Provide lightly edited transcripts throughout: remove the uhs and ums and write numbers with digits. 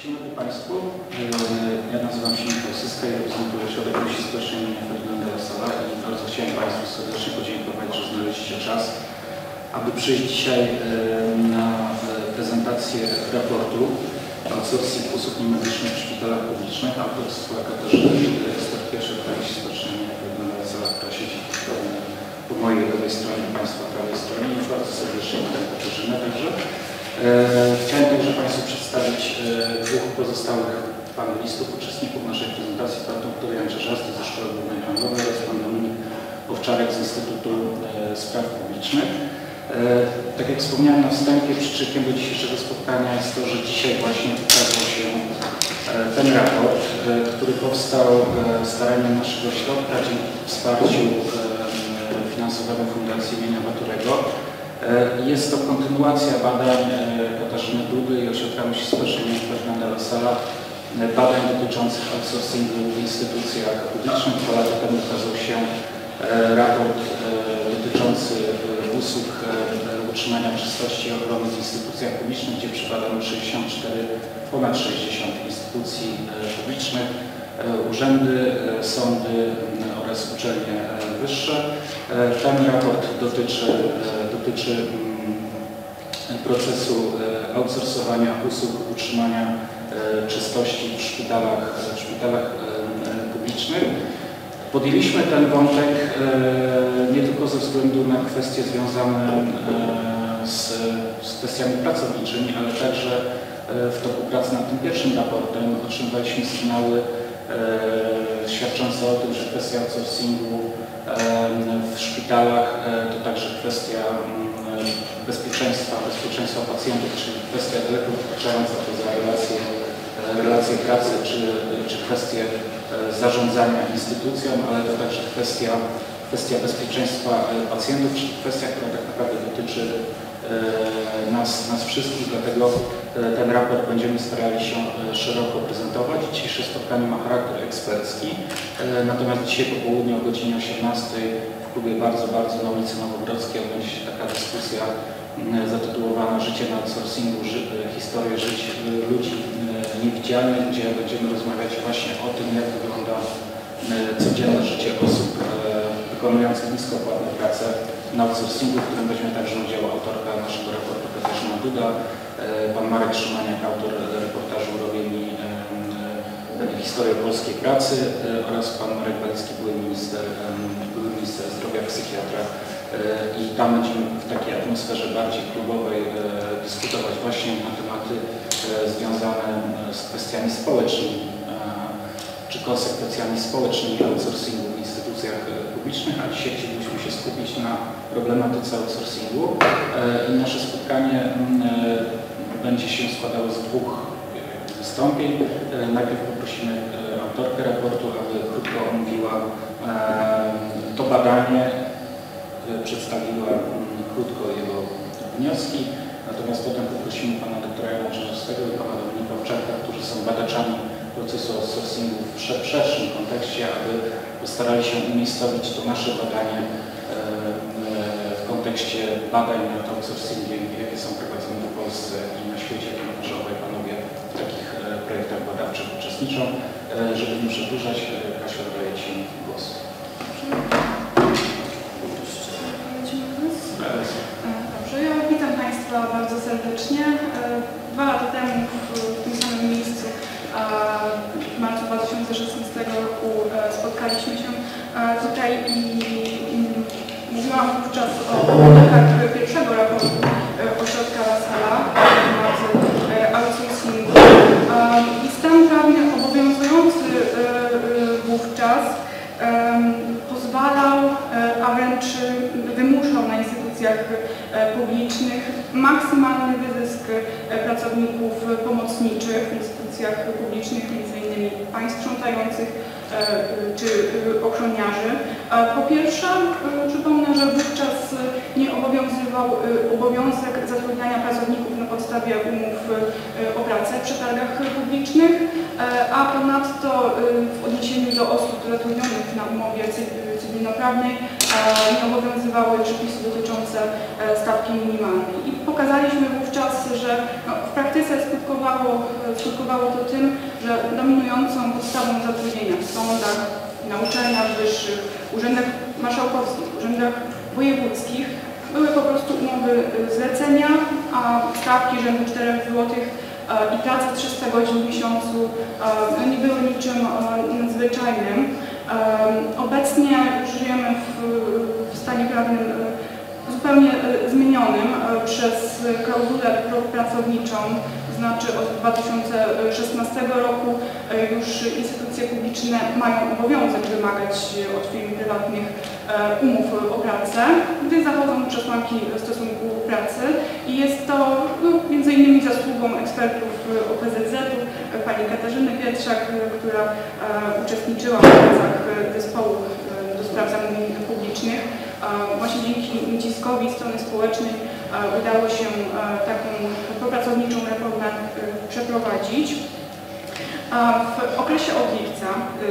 Dzień dobry Państwu. Ja nazywam się Michał Syska i reprezentuję Ośrodek Myśli Społecznej im. Ferdynanda Lasala i bardzo chciałem Państwu serdecznie podziękować, że znaleźliście czas, aby przyjść dzisiaj na prezentację raportu outsourcing usług niemedycznych w szpitalach publicznych autorstwa Katarzyny Dudy, ekspertki Ośrodka Myśli Społecznej im. Ferdynanda Lasala, która siedzi po mojej lewej stronie, Państwa prawej stronie. I bardzo serdecznie witam Katarzynę także. Chciałem także Państwu przedstawić dwóch pozostałych panelistów, uczestników naszej prezentacji, pan dr Jan Czerzasty ze Szkoły Głównej Handlowej oraz pan Dominik Owczarek z Instytutu Spraw Publicznych. Tak jak wspomniałem na wstępie, przyczynkiem do dzisiejszego spotkania jest to, że dzisiaj właśnie ukazał się ten raport, który powstał staraniem naszego ośrodka dzięki wsparciu finansowego Fundacji imienia Baturego. Jest to kontynuacja badań Katarzyny Dudy i Ośrodka Myśli Społecznej im. Ferdynanda Lasala, badań dotyczących outsourcingu w instytucjach publicznych. 2 lata temu ukazał się raport dotyczący usług utrzymania czystości i ochrony w instytucjach publicznych, gdzie przybadano ponad 60 instytucji publicznych, urzędy, sądy oraz uczelnie wyższe. Ten raport dotyczy procesu outsourcowania usług utrzymania czystości w szpitalach publicznych. Podjęliśmy ten wątek nie tylko ze względu na kwestie związane z kwestiami pracowniczymi, ale także w toku pracy nad tym pierwszym raportem otrzymywaliśmy sygnały świadczące o tym, że kwestia outsourcingu w szpitalach to także kwestia bezpieczeństwa pacjentów, czyli kwestia daleko wykraczająca poza relacje pracy, czy kwestie zarządzania instytucją, ale to także kwestia bezpieczeństwa pacjentów, czyli kwestia, która tak naprawdę dotyczy nas wszystkich, dlatego ten raport będziemy starali się szeroko prezentować. Dzisiejsze spotkanie ma charakter ekspercki, natomiast dzisiaj po południu o godzinie 18 w klubie bardzo na ulicy Nowogrodzkiej odbędzie się taka dyskusja zatytułowana Życie na outsourcingu, historię żyć ludzi niewidzialnych, gdzie będziemy rozmawiać właśnie o tym, jak wygląda codzienne życie osób wykonujących niskopłatne prace na outsourcingu, w którym weźmie także udział autorka naszego raportu Katarzyna Duda, pan Marek Szymaniak, autor reportażu Robieni Historię polskiej pracy oraz pan Marek Balicki, były minister zdrowia, psychiatra. I tam będziemy w takiej atmosferze bardziej klubowej dyskutować właśnie na tematy związane z kwestiami społecznymi czy konsekwencjami społecznymi outsourcingu w instytucjach publicznych, a dzisiaj chcielibyśmy się skupić na problematyce outsourcingu i nasze spotkanie będzie się składało z 2 wystąpień. Najpierw poprosimy autorkę raportu, aby krótko omówiła to badanie, przedstawiła krótko jego wnioski, natomiast potem poprosimy pana doktora Jana Czerzastego i pana Dominika Owczarka, którzy są badaczami procesu outsourcingu w szerszym kontekście, aby postarali się umiejscowić to nasze badanie w kontekście badań nad outsourcingiem, jakie są prowadzone w Polsce i na świecie, ponieważ obaj panowie w takich projektach badawczych uczestniczą. Żeby nie przedłużać, Kasiu, oddaję ci głos. Dobrze, ja witam Państwa bardzo serdecznie. 2 lata temu w tym samym miejscu w marcu 2016 roku spotkaliśmy się tutaj i mówiłam wówczas o wynakach pierwszego raportu Ośrodka Lasala na temat outsourcingu. I stan prawny obowiązujący wówczas pozwalał, a wręcz wymuszał na instytucjach publicznych maksymalny wyzysk pracowników pomocniczych w instytucjach publicznych, m.in. państw sprzątających czy ochroniarzy. Po pierwsze, przypomnę, że wówczas nie obowiązywał obowiązek zatrudniania pracowników na podstawie umów o pracę w przetargach publicznych, a ponadto w odniesieniu do osób zatrudnionych na umowie cywilnoprawnej nie obowiązywały przepisy dotyczące stawki minimalnej. I pokazaliśmy wówczas, że w praktyce skutkowało to tym, że dominującą podstawą zatrudnienia w sądach, na uczelniach wyższych, urzędach marszałkowskich, urzędach wojewódzkich były po prostu umowy zlecenia, a stawki rzędu 4 zł i praca 300 godzin w miesiącu nie były niczym nadzwyczajnym. Obecnie żyjemy w stanie prawnym zupełnie zmienionym przez klauzulę pracowniczą, znaczy od 2016 roku już instytucje publiczne mają obowiązek wymagać od firm prywatnych umów o pracę, gdy zachodzą przesłanki stosunku pracy i jest to między innymi zasługą ekspertów OPZZ-u, pani Katarzyny Pietrzak, która uczestniczyła w pracach zespołu do spraw zamówień publicznych. Właśnie dzięki naciskowi strony społecznej udało się taką propracowniczą reformę przeprowadzić. W okresie od lipca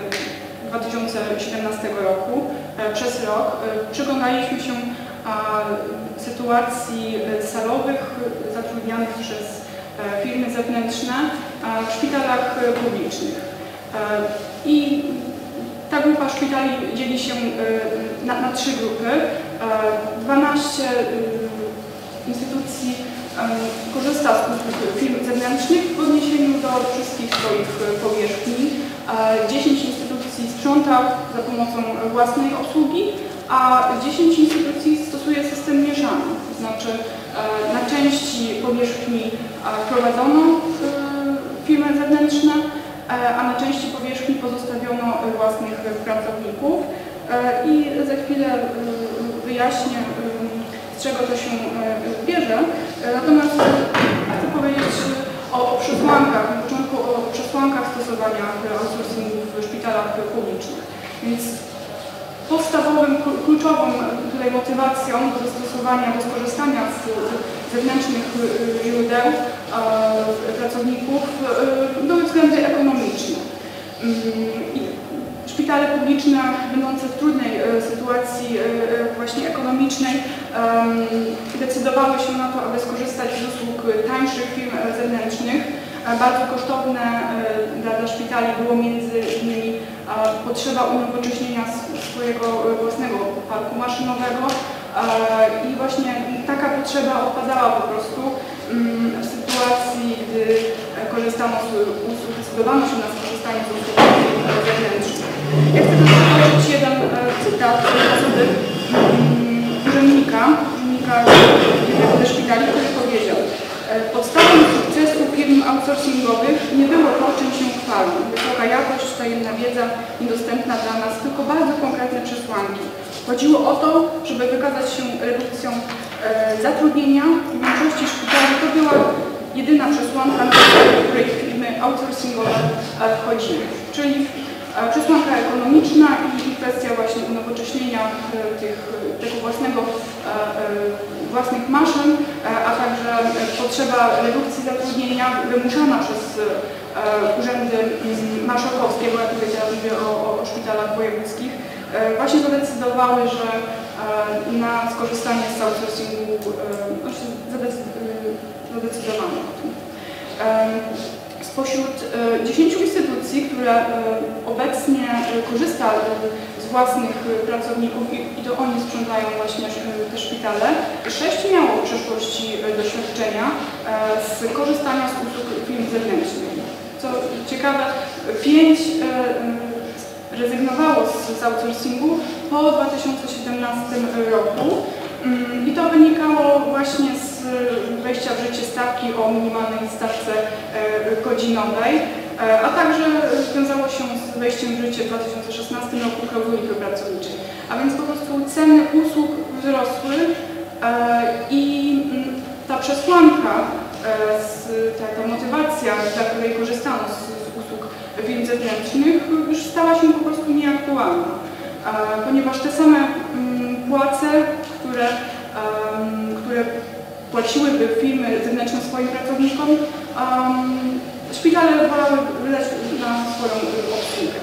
2017 roku przez rok przyglądaliśmy się sytuacji salowych zatrudnianych przez firmy zewnętrzne w szpitalach publicznych. I ta grupa szpitali dzieli się na 3 grupy. 12 instytucji korzysta z usług firm zewnętrznych w odniesieniu do wszystkich swoich powierzchni. 10 instytucji sprząta za pomocą własnej obsługi, a 10 instytucji stosuje system mieszany, to znaczy na części powierzchni prowadzono firmy zewnętrzne, a na części powierzchni pozostawiono własnych pracowników. I za chwilę wyjaśnię, z czego to się bierze. Natomiast chcę powiedzieć o przesłankach, na początku o przesłankach stosowania outsourcingu w szpitalach publicznych. Więc podstawowym, kluczową tutaj motywacją do zastosowania, do skorzystania z zewnętrznych źródeł pracowników były względy ekonomiczne. Szpitale publiczne będące w trudnej sytuacji właśnie ekonomicznej decydowały się na to, aby skorzystać z usług tańszych firm zewnętrznych. Bardzo kosztowne dla szpitali było między innymi potrzeba unowocześnienia swojego własnego parku maszynowego i właśnie taka potrzeba odpadała po prostu w sytuacji, gdy korzystano z usług, zdecydowano się na skorzystanie z usług zewnętrznych. Ja chcę przytoczyć jeden cytat osoby urzędnika jednego ze szpitali, który powiedział: podstawą sukcesu firm outsourcingowych nie było to, czym się chwalą. Wysoka jakość, tajemna wiedza, niedostępna dla nas, tylko bardzo konkretne przesłanki. Chodziło o to, żeby wykazać się redukcją zatrudnienia. W większości szpitali to była jedyna przesłanka, na której firmy outsourcingowe wchodziły. Czyli przesłanka ekonomiczna i kwestia właśnie unowocześnienia tego własnych maszyn, a także potrzeba redukcji zatrudnienia wymuszana przez urzędy marszałkowskie, bo jak powiedziałam, mówię o szpitalach wojewódzkich, właśnie zadecydowały, że na skorzystanie z outsourcingu zadecydowano o tym. Spośród 10 instytucji, które obecnie korzysta z własnych pracowników i to oni sprzątają właśnie te szpitale, 6 miało w przeszłości doświadczenia z korzystania z usług firm zewnętrznych. Co ciekawe, 5 rezygnowało z outsourcingu po 2017 roku i to wynikało właśnie z wejścia w życie stawki o minimalnej stawce godzinowej, a także wiązało się z wejściem w życie w 2016 roku klauzuli pracowniczej. A więc po prostu ceny usług wzrosły i ta przesłanka, ta motywacja, dla której korzystano z usług firm zewnętrznych, już stała się po prostu nieaktualna, ponieważ te same płace, które płaciłyby firmy zewnętrzne swoim pracownikom, szpitale wolały wydać na swoją obsługę.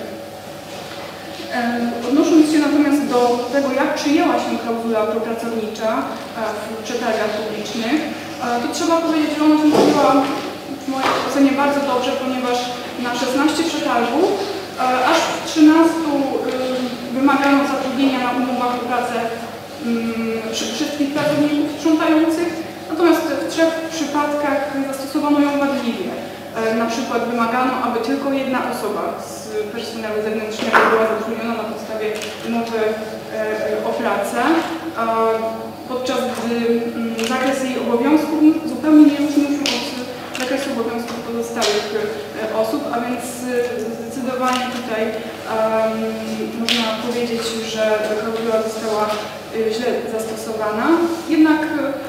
Odnosząc się natomiast do tego, jak przyjęła się klauzula propracownicza w przetargach publicznych, to trzeba powiedzieć, że ona funkcjonowała w mojej ocenie bardzo dobrze, ponieważ na 16 przetargów aż w 13 wymagano zatrudnienia na umowach o pracę wszystkich pracowników sprzątających, natomiast w 3 przypadkach zastosowano ją wadliwie. Na przykład wymagano, aby tylko jedna osoba z personelu zewnętrznego była zatrudniona na podstawie umowy o pracę, podczas gdy zakres jej obowiązków zupełnie nie różnił się od zakresu obowiązków pozostałych osób, a więc zdecydowanie tutaj można powiedzieć, że klauzula została źle zastosowana. Jednak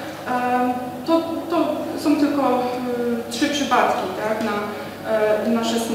to są tylko 3 przypadki, tak, na 16.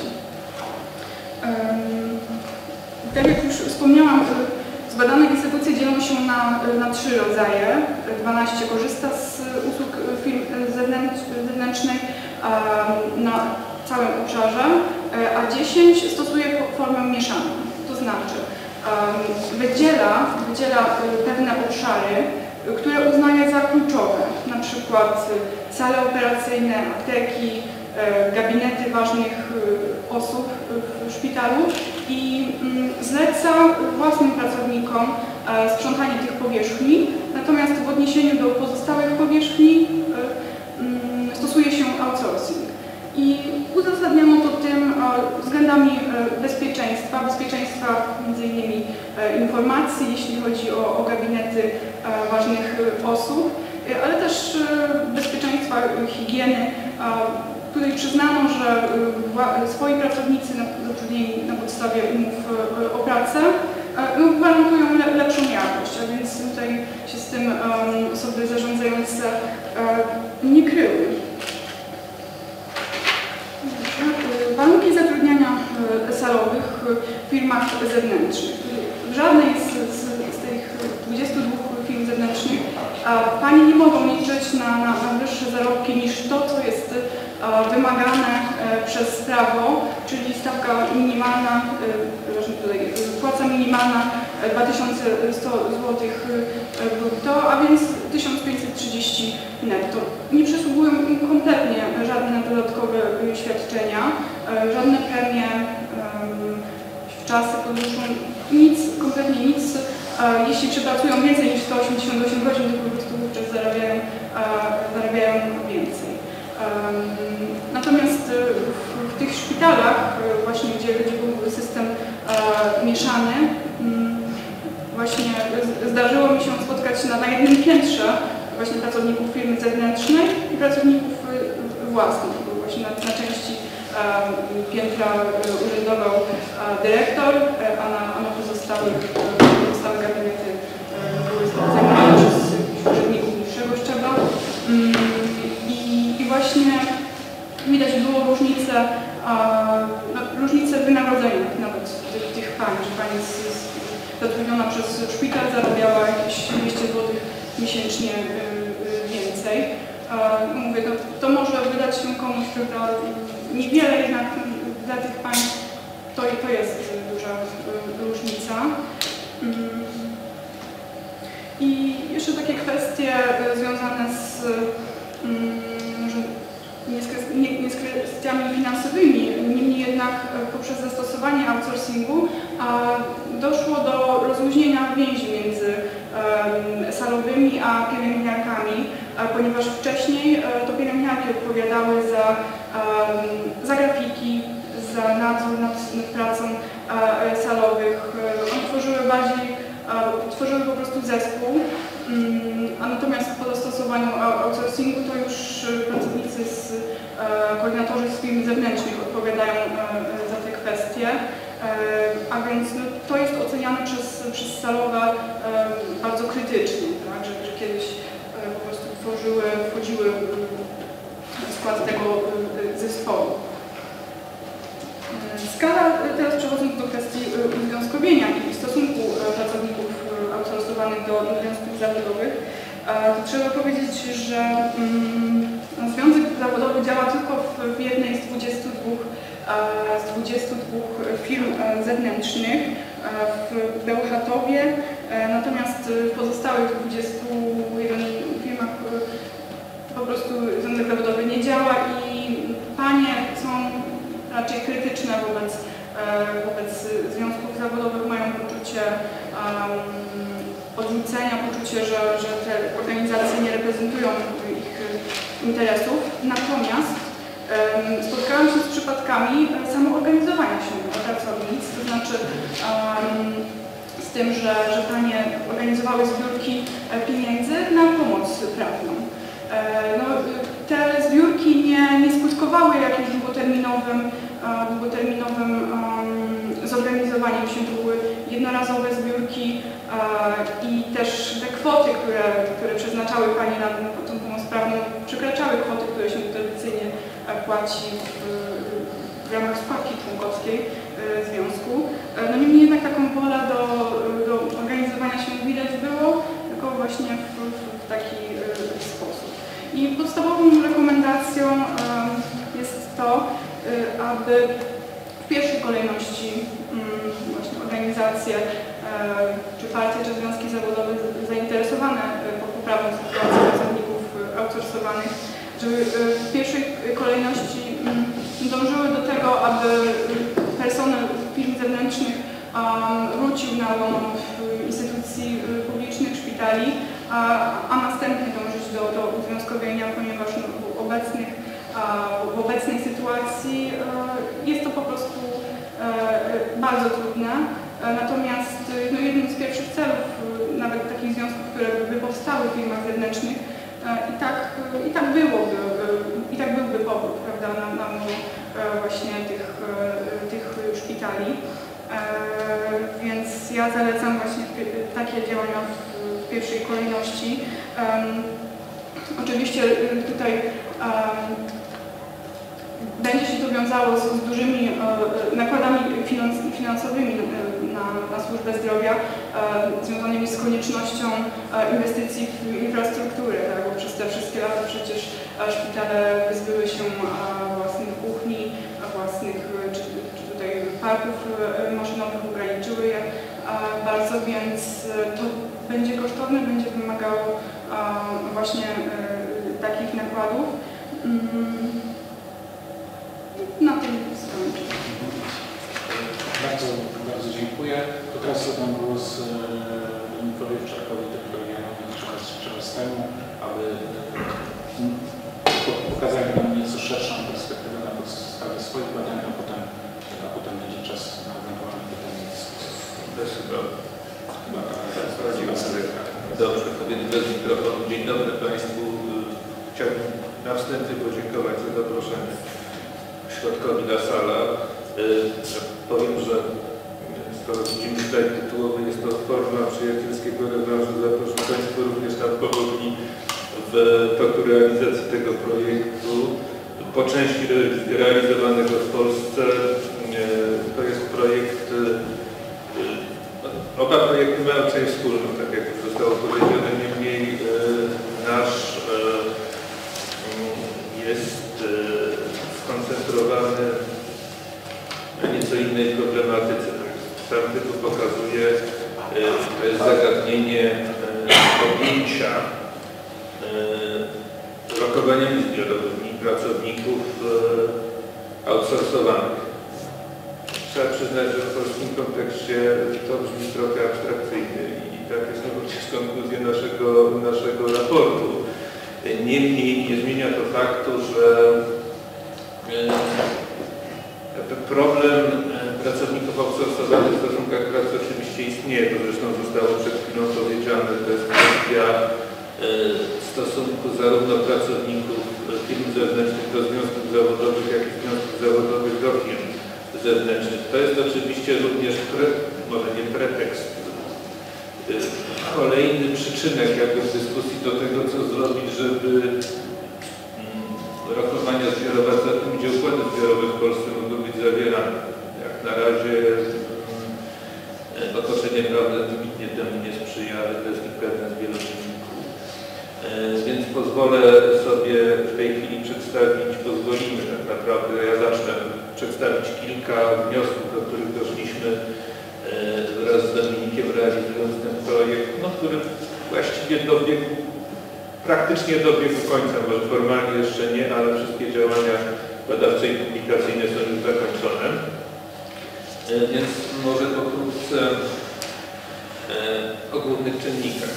Tak jak już wspomniałam, zbadane instytucje dzielą się na 3 rodzaje. 12 korzysta z usług firm zewnętrznych na całym obszarze, a 10 stosuje formę mieszaną. To znaczy wydziela pewne obszary, które uznaje za kluczowe, na przykład sale operacyjne, apteki, gabinety ważnych osób w szpitalu i zleca własnym pracownikom sprzątanie tych powierzchni, natomiast w odniesieniu do pozostałych powierzchni stosuje się outsourcing. I uzasadniano to tym względami bezpieczeństwa m.in. informacji, jeśli chodzi o gabinety ważnych osób, ale też bezpieczeństwa higieny. Tutaj przyznano, że swoi pracownicy zatrudnieni na podstawie umów o pracę gwarantują lepszą jakość, a więc tutaj się z tym osoby zarządzające nie kryły. Warunki zatrudniania salowych w firmach zewnętrznych. W żadnej z tych 22 firm zewnętrznych panie nie mogą liczyć na wyższe zarobki niż to, co jest wymagane przez prawo, czyli stawka minimalna, płaca minimalna 2100 zł brutto, a więc 1530 netto. Nie przysługują im kompletnie żadne dodatkowe świadczenia, żadne premie, czasy podróżą, nic, kompletnie nic. Jeśli przepracują więcej niż 188 godzin, to po prostu wówczas zarabiają więcej. Natomiast w tych szpitalach, właśnie gdzie był system mieszany, właśnie zdarzyło mi się spotkać na jednym piętrze właśnie pracowników firmy zewnętrznej i pracowników własnych. Właśnie na części piętra urzędował dyrektor, a na pozostałe gabinety były zajmowane przez urzędników niższego szczebla. I właśnie widać było różnice w wynagrodzeniach nawet tych pań, że pani zatrudniona przez szpital zarabiała jakieś 200 zł miesięcznie więcej. Mówię, to może wydać się komuś, prawda, niewiele, jednak dla tych pań to jest duża różnica. I jeszcze takie kwestie związane nie z kwestiami finansowymi, niemniej jednak poprzez zastosowanie outsourcingu doszło do rozluźnienia więzi między salowymi a pielęgniarkami, ponieważ wcześniej to pielęgniarki odpowiadały za grafiki, za nadzór nad pracą salowych. One tworzyły po prostu zespół, a natomiast po zastosowaniu outsourcingu to już pracownicy koordynatorzy z firm zewnętrznych odpowiadają za te kwestie, a więc to jest oceniane przez salowe bardzo krytycznie, tak, że kiedyś po prostu wchodziły w skład tego zespołu. Skala, teraz przechodząc do kwestii uzwiązkowienia i stosunku pracowników outsourcowanych do związków zawodowych, to trzeba powiedzieć, że związek zawodowy działa tylko w jednej z 22 firm zewnętrznych w Bełchatowie, natomiast w pozostałych 21 firmach wobec związków zawodowych mają poczucie odrzucenia, poczucie, że te organizacje nie reprezentują ich interesów. Natomiast spotkałam się z przypadkami samoorganizowania się pracownic, to znaczy z tym, że panie organizowały zbiórki pieniędzy na pomoc prawną. No, te zbiórki nie skutkowały jakimś długoterminowym zorganizowaniem się. To były jednorazowe zbiórki i też te kwoty, które przeznaczały panie na tą pomoc prawną, przekraczały kwoty, które się tradycyjnie płaci w ramach składki członkowskiej związku. No niemniej jednak taką wolę do organizowania się widać było, tylko właśnie w taki sposób. I podstawową rekomendacją jest to, aby w pierwszej kolejności właśnie organizacje, czy partie, czy związki zawodowe zainteresowane poprawą sytuacji pracowników outsourcowanych, żeby w pierwszej kolejności dążyły do tego, aby personel firm zewnętrznych wrócił na łono instytucji publicznych, szpitali, a następnie dążyć do uzwiązkowienia, ponieważ w obecnej sytuacji jest to po prostu bardzo trudne. Natomiast no, jednym z pierwszych celów nawet takich związków, które by powstały w firmach zewnętrznych, i tak byłby powrót, prawda, na właśnie tych szpitali. Więc ja zalecam właśnie takie działania w pierwszej kolejności. Oczywiście tutaj będzie się to wiązało z dużymi nakładami finansowymi na służbę zdrowia, związanymi z koniecznością inwestycji w infrastrukturę, tak? Bo przez te wszystkie lata przecież szpitale wyzbyły się własnych kuchni, własnych czy tutaj parków maszynowych, ograniczyły je bardzo, więc to będzie kosztowne, będzie wymagało właśnie takich nakładów. Na tym skończę. Bardzo dziękuję. To teraz oddam głos Domikowi Wczarkowi, Terytorialnemu Czarstemu, aby pokazali nam nieco szerszą perspektywę na podstawie swoich badań, a potem będzie czas na ewentualne pytania i dyskusje. Dobrze, kobiety bez mikrofonu. Dzień dobry Państwu. Chciałbym na wstępie podziękować za zaproszenie Środkowi na salę. Powiem, że skoro widzimy tutaj tytułowy, jest to forma przyjacielskiego rewanżu, za to, że Państwo również nam pomogli w toku realizacji tego projektu. Po części realizowanego w Polsce. To jest projekt, oba projekty mają część wspólną, tak jak już zostało powiedziane, niemniej nasz jest skoncentrowany na nieco innej problematyce. Sam tytuł pokazuje, to jest zagadnienie objęcia rokowaniami zbiorowymi pracowników outsourcowanych. Trzeba przyznać, że w polskim kontekście to brzmi trochę abstrakcyjnie i tak jest również konkluzja naszego raportu. Niemniej nie zmienia to faktu, że problem pracowników outsourcowanych w stosunkach pracy oczywiście istnieje, to zresztą zostało przed chwilą powiedziane, to jest kwestia stosunku zarówno pracowników firm zewnętrznych do związków zawodowych, jak i związków zawodowych do firm zewnętrznych. To jest oczywiście również, może nie pretekst, kolejny przyczynek jakby w dyskusji do tego, co zrobić, żeby rokowania zbiorowe, gdzie układy zbiorowe w Polsce mogą być zawierane. Jak na razie otoczenie prawne wybitnie temu nie sprzyja, ale to jest pewne z wielu czynników. Więc pozwolę sobie w tej chwili pozwolimy tak naprawdę, ja zacznę przedstawić kilka wniosków, do których doszliśmy wraz z Dominikiem, realizując ten projekt, który właściwie praktycznie dobiegł końca, może formalnie jeszcze nie, ale wszystkie działania badawcze i publikacyjne są już zakończone. Więc może pokrótce o głównych czynnikach.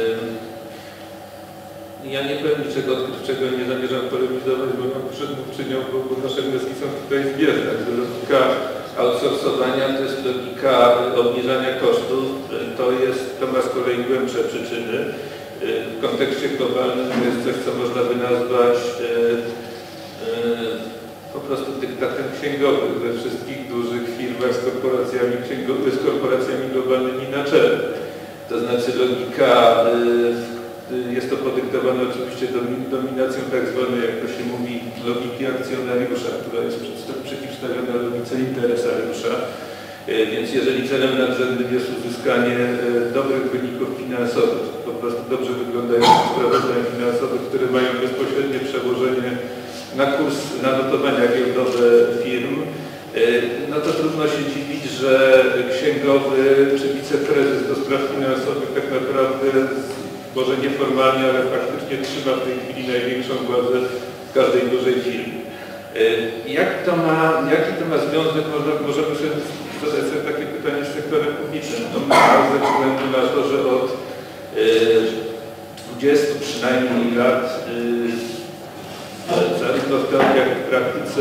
Ja nie powiem niczego odkrywczego i nie zamierzam polemizować, bo mam przedmówczynią, bo nasze wnioski są tutaj zbieżne. Logika outsourcowania to jest logika obniżania kosztów, to ma z kolei głębsze przyczyny. W kontekście globalnym to jest coś, co można by nazwać po prostu dyktatem księgowym we wszystkich dużych firmach z korporacjami globalnymi na czele. To znaczy logika, jest to podyktowane oczywiście dominacją tak zwanej, jak to się mówi, logiki akcjonariusza, która jest przeciwstawiona logice interesariusza. Więc jeżeli celem nadrzędnym jest uzyskanie dobrych wyników finansowych, po prostu dobrze wyglądających sprawozdań finansowych, które mają bezpośrednie przełożenie na kurs, na notowania giełdowe firm, no to trudno się dziwić, że księgowy czy wiceprezes do spraw finansowych tak naprawdę, może nieformalnie, ale faktycznie trzyma w tej chwili największą władzę w każdej dużej firmie. Jaki to ma związek? Możemy sobie zadać sobie takie pytanie z sektorem publicznym. No, ze względu na to, że od 20 przynajmniej lat zarówno w teorii, jak i w praktyce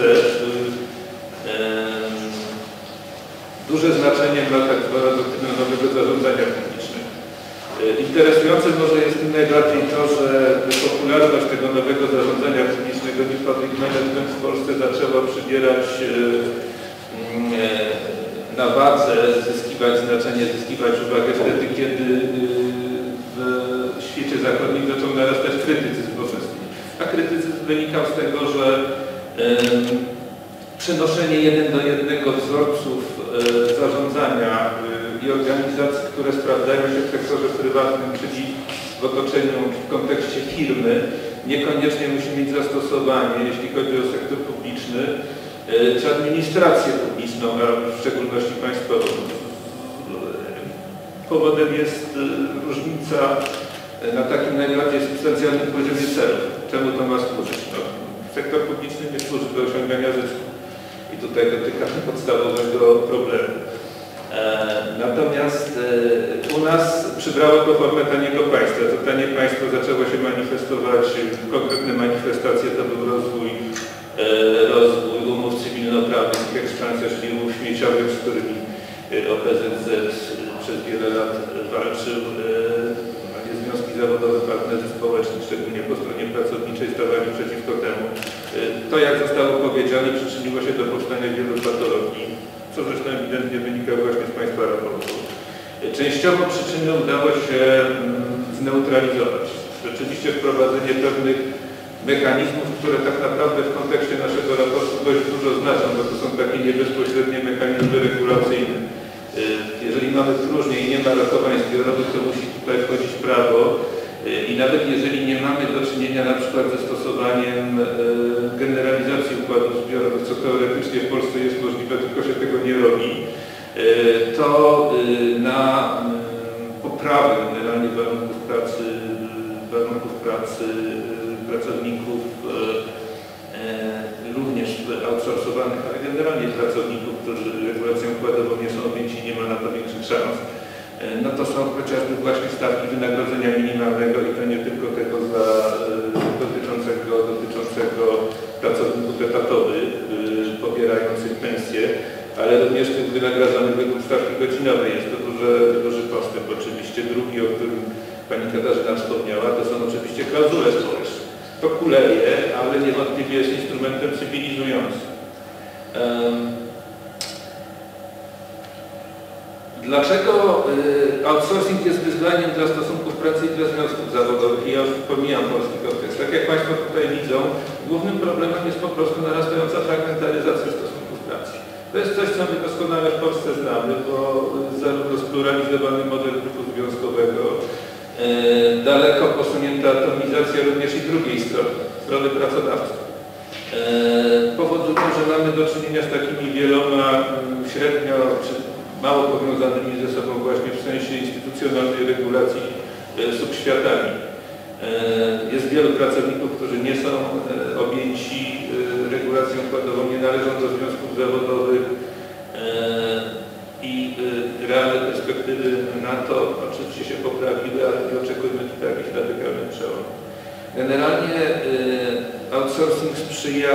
duże znaczenie ma tak zwana doktryna nowego zarządzania publicznego. Interesujące może jest tym najbardziej to, że popularność tego nowego zarządzania publicznego New Public Management w Polsce zaczęła przybierać na wadze, zyskiwać znaczenie, zyskiwać uwagę wtedy, kiedy w świecie zachodnim zaczął narastać krytycyzm wobec niej. A krytycyzm wynikał z tego, że przenoszenie 1:1 wzorców zarządzania i organizacji, które sprawdzają się w sektorze prywatnym, czyli w otoczeniu, w kontekście firmy, niekoniecznie musi mieć zastosowanie, jeśli chodzi o sektor publiczny, czy administrację publiczną, a w szczególności państwową. Powodem jest różnica na takim najbardziej substancjalnym poziomie celów. Czemu to ma służyć? No, sektor publiczny nie służy do osiągania zysku. I tutaj dotykamy podstawowego problemu. Natomiast u nas przybrało to formę taniego państwa. To tanie państwo zaczęło się manifestować, konkretne manifestacje to był rozwój umów cywilnoprawnych, ekspansja, czyli umów śmieciowych, z którymi OPZZ przez wiele lat walczył. Związki zawodowe, partnerzy społeczni, szczególnie po stronie pracowniczej, stawali przeciwko temu. To, jak zostało powiedziane, przyczyniło się do powstania wielu patologii, co zresztą ewidentnie wynika właśnie z Państwa raportu. Częściowo przyczyny udało się zneutralizować. Rzeczywiście wprowadzenie pewnych mechanizmów, które tak naprawdę w kontekście naszego raportu dość dużo znaczą, bo to są takie niebezpośrednie mechanizmy regulacyjne. Jeżeli mamy próżnię i nie ma rokowań zbiorowych, to musi tutaj wchodzić prawo i nawet jeżeli nie mamy do czynienia na przykład ze stosowaniem generalizacji układów zbiorowych, co teoretycznie w Polsce jest możliwe, tylko się tego nie robi, to na poprawę generalnie warunków pracy pracowników, również outsourcowanych, ale generalnie pracowników, którzy regulacją układową nie są objęci, nie ma na to większych szans, no to są chociażby właśnie stawki wynagrodzenia minimalnego i to nie tylko tego dotyczącego pracowników etatowych pobierających pensję, ale również tych wynagradzanych według stawki godzinowej. Jest to duży postęp. Oczywiście drugi, o którym Pani Katarzyna wspomniała, to są oczywiście klauzule społeczne. To kuleje, ale niewątpliwie jest instrumentem cywilizującym. Dlaczego outsourcing jest wyzwaniem dla stosunków pracy i dla związków zawodowych? I ja już pomijam polski kontekst. Tak jak Państwo tutaj widzą, głównym problemem jest po prostu narastająca fragmentaryzacja stosunków pracy. To jest coś, co my doskonale w Polsce znamy, bo zarówno spluralizowany model grupu związkowego, daleko posunięta atomizacja również i drugiej strony pracodawców. Powodują, że mamy do czynienia z takimi wieloma średnio czy mało powiązanymi ze sobą właśnie w sensie instytucjonalnej regulacji subświatami. Jest wielu pracowników, którzy nie są objęci regulacją układową, nie należą do związków zawodowych. realne perspektywy na to oczywiście się poprawiły, ale nie oczekujmy tutaj jakichś radykalnych przełomów. Generalnie outsourcing sprzyja,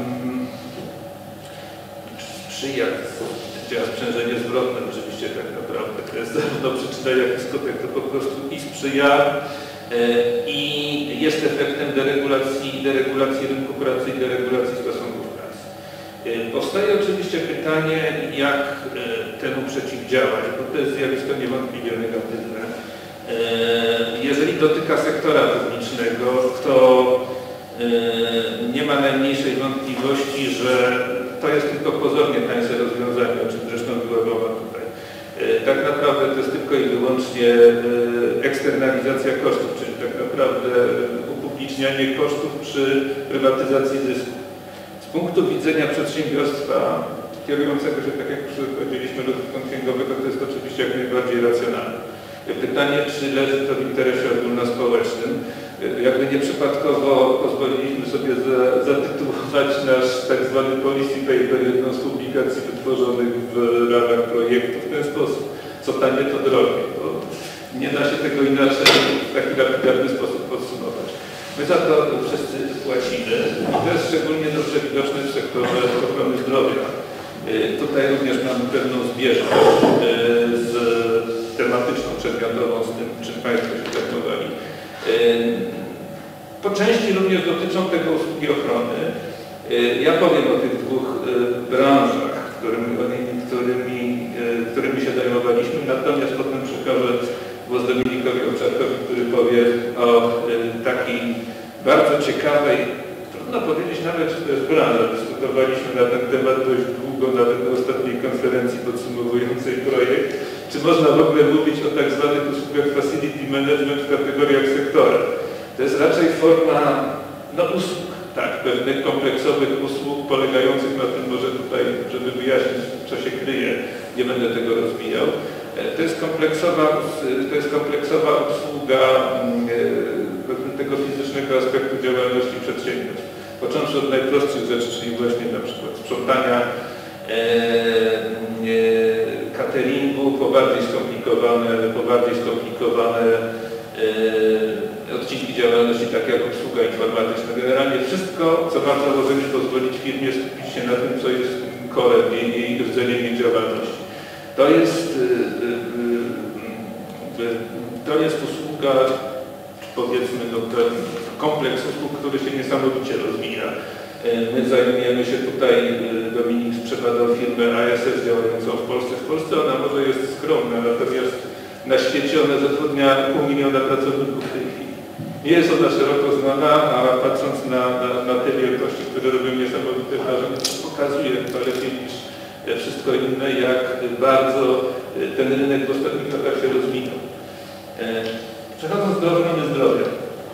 działa sprzężenie zwrotne oczywiście tak naprawdę. To jest zarówno przyczyna, jak i skutek, to po prostu i sprzyja i jest efektem deregulacji rynku pracy i deregulacji stosunków pracy. Powstaje oczywiście pytanie, jak temu przeciwdziałać, bo to jest zjawisko niewątpliwie negatywne. Jeżeli dotyka sektora publicznego, to nie ma najmniejszej wątpliwości, że to jest tylko pozornie tańsze rozwiązanie, o czym zresztą była mowa tutaj. Tak naprawdę to jest tylko i wyłącznie eksternalizacja kosztów, czyli tak naprawdę upublicznianie kosztów przy prywatyzacji zysku. Z punktu widzenia przedsiębiorstwa kierującego się, tak jak już powiedzieliśmy, logiką księgowego, to jest oczywiście jak najbardziej racjonalne. Pytanie, czy leży to w interesie ogólnospołecznym. Jakby nieprzypadkowo pozwoliliśmy sobie zatytułować nasz tak zwany policy paper jedną z publikacji wytworzonych w ramach projektu w ten sposób. Co tanie, to drogie. Bo nie da się tego inaczej w taki lapidarny sposób podsumować. My za to wszyscy płacimy i to jest szczególnie dobrze widoczne w sektorze ochrony zdrowia. Tutaj również mamy pewną zbieżność z tematyczną, przedmiotową, z tym, czym Państwo się zajmowali. Po części również dotyczą tego usługi ochrony. Ja powiem o tych dwóch branżach, którymi się zajmowaliśmy, natomiast potem przekażę głos Dominikowi Owczarkowi, który powie o takiej bardzo ciekawej, trudno powiedzieć nawet, że to jest branża. Dyskutowaliśmy na ten temat dość długo, nawet na ostatniej konferencji podsumowującej projekt. Czy można w ogóle mówić o tak zwanych usługach facility management w kategoriach sektora? To jest raczej forma usług, tak, pewnych kompleksowych usług polegających na tym, może tutaj, żeby wyjaśnić, co się kryje, nie będę tego rozwijał. To jest kompleksowa usługa tego fizycznego aspektu działalności przedsiębiorstw. Począwszy od najprostszych rzeczy, czyli właśnie na przykład sprzątania, cateringu, po bardziej skomplikowane odcinki działalności, takie jak obsługa informatyczna. Generalnie wszystko, co ma w założeniu pozwolić firmie skupić się na tym, co jest korem jej rdzeniem jej działalności. To jest usługa, powiedzmy, ten kompleks usług, który się niesamowicie rozwija. My zajmujemy się tutaj, Dominik sprzedał firmę ASS działającą w Polsce. W Polsce ona może jest skromna, natomiast na świecie ona zatrudnia 500 000 pracowników w tej chwili. Nie jest ona szeroko znana, a patrząc na te wielkości, które robią niesamowite wrażenie, pokazuje to lepiej niż wszystko inne, jak bardzo ten rynek w ostatnich latach się rozwinął. Przechodząc do ochrony zdrowia.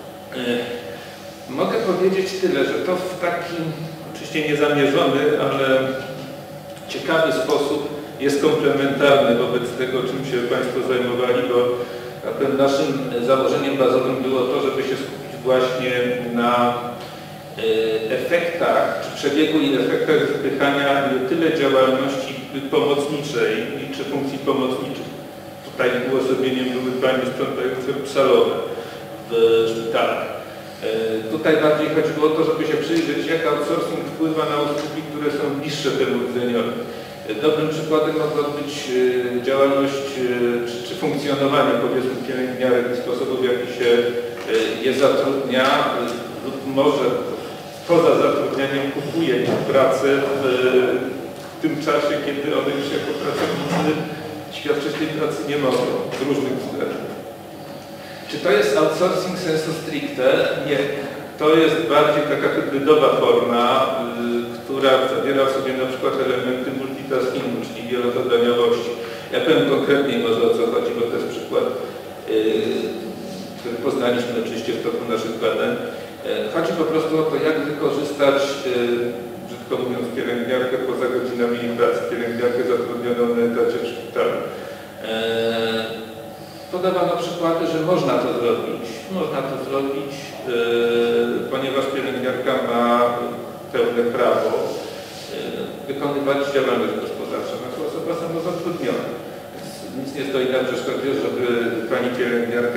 Mogę powiedzieć tyle, że to w taki, oczywiście niezamierzony, ale ciekawy sposób jest komplementarny wobec tego, czym się Państwo zajmowali, bo naszym założeniem bazowym było to, żeby się skupić właśnie na efektach, czy przebiegu i efektach wypychania nie tyle działalności pomocniczej, czy funkcji pomocniczych. Tutaj uosobieniem były panie sprzątające salowe w szpitalach. Tutaj bardziej chodziło o to, żeby się przyjrzeć, jak outsourcing wpływa na usługi, które są bliższe temu rdzeniowi. Dobrym przykładem mogła być działalność czy funkcjonowanie, powiedzmy, pielęgniarek i sposobów, w jaki się je zatrudnia lub może poza zatrudnianiem kupuje pracę w tym czasie, kiedy one już jako pracownicy świadczyć tej pracy nie mogą z różnych względów. Czy to jest outsourcing sensu stricte? Nie. To jest bardziej taka hybrydowa forma, która zawiera w sobie na przykład elementy multitaskingu, czyli wielozadaniowości. Ja powiem konkretniej może o co chodzi, bo to jest przykład, który poznaliśmy oczywiście w toku naszych badań. Chodzi po prostu o to, jak wykorzystać, brzydko mówiąc, pielęgniarkę poza godzinami jej pracy, pielęgniarkę zatrudnioną na etacie w szpitalu. Podawano przykłady, że można to zrobić, ponieważ pielęgniarka ma pełne prawo wykonywać działalność gospodarczą jako osoba samozatrudniona. nie stoi na przeszkodzie, żeby pani pielęgniarka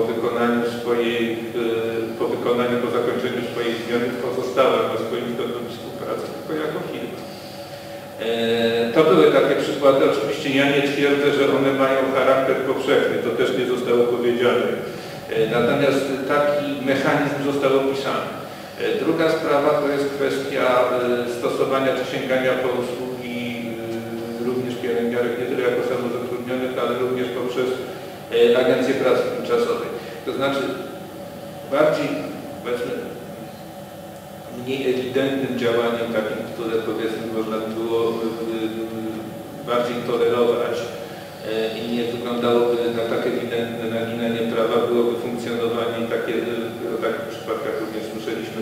po zakończeniu swojej zmiany pozostała na swoim stanowisku pracy tylko jako firma. To były takie przykłady. Oczywiście ja nie twierdzę, że one mają charakter powszechny, to też nie zostało powiedziane. Natomiast taki mechanizm został opisany. Druga sprawa to jest kwestia stosowania czy sięgania po usługi również pielęgniarek, nie tylko jako samozatrudnionych, ale również poprzez Agencję Pracy Tymczasowej. To znaczy bardziej, powiedzmy, mniej ewidentnym działaniem takim, które powiedzmy można było bardziej tolerować i nie wyglądałoby na tak ewidentne naginanie prawa, byłoby funkcjonowanie takie, o takich przypadkach również słyszeliśmy,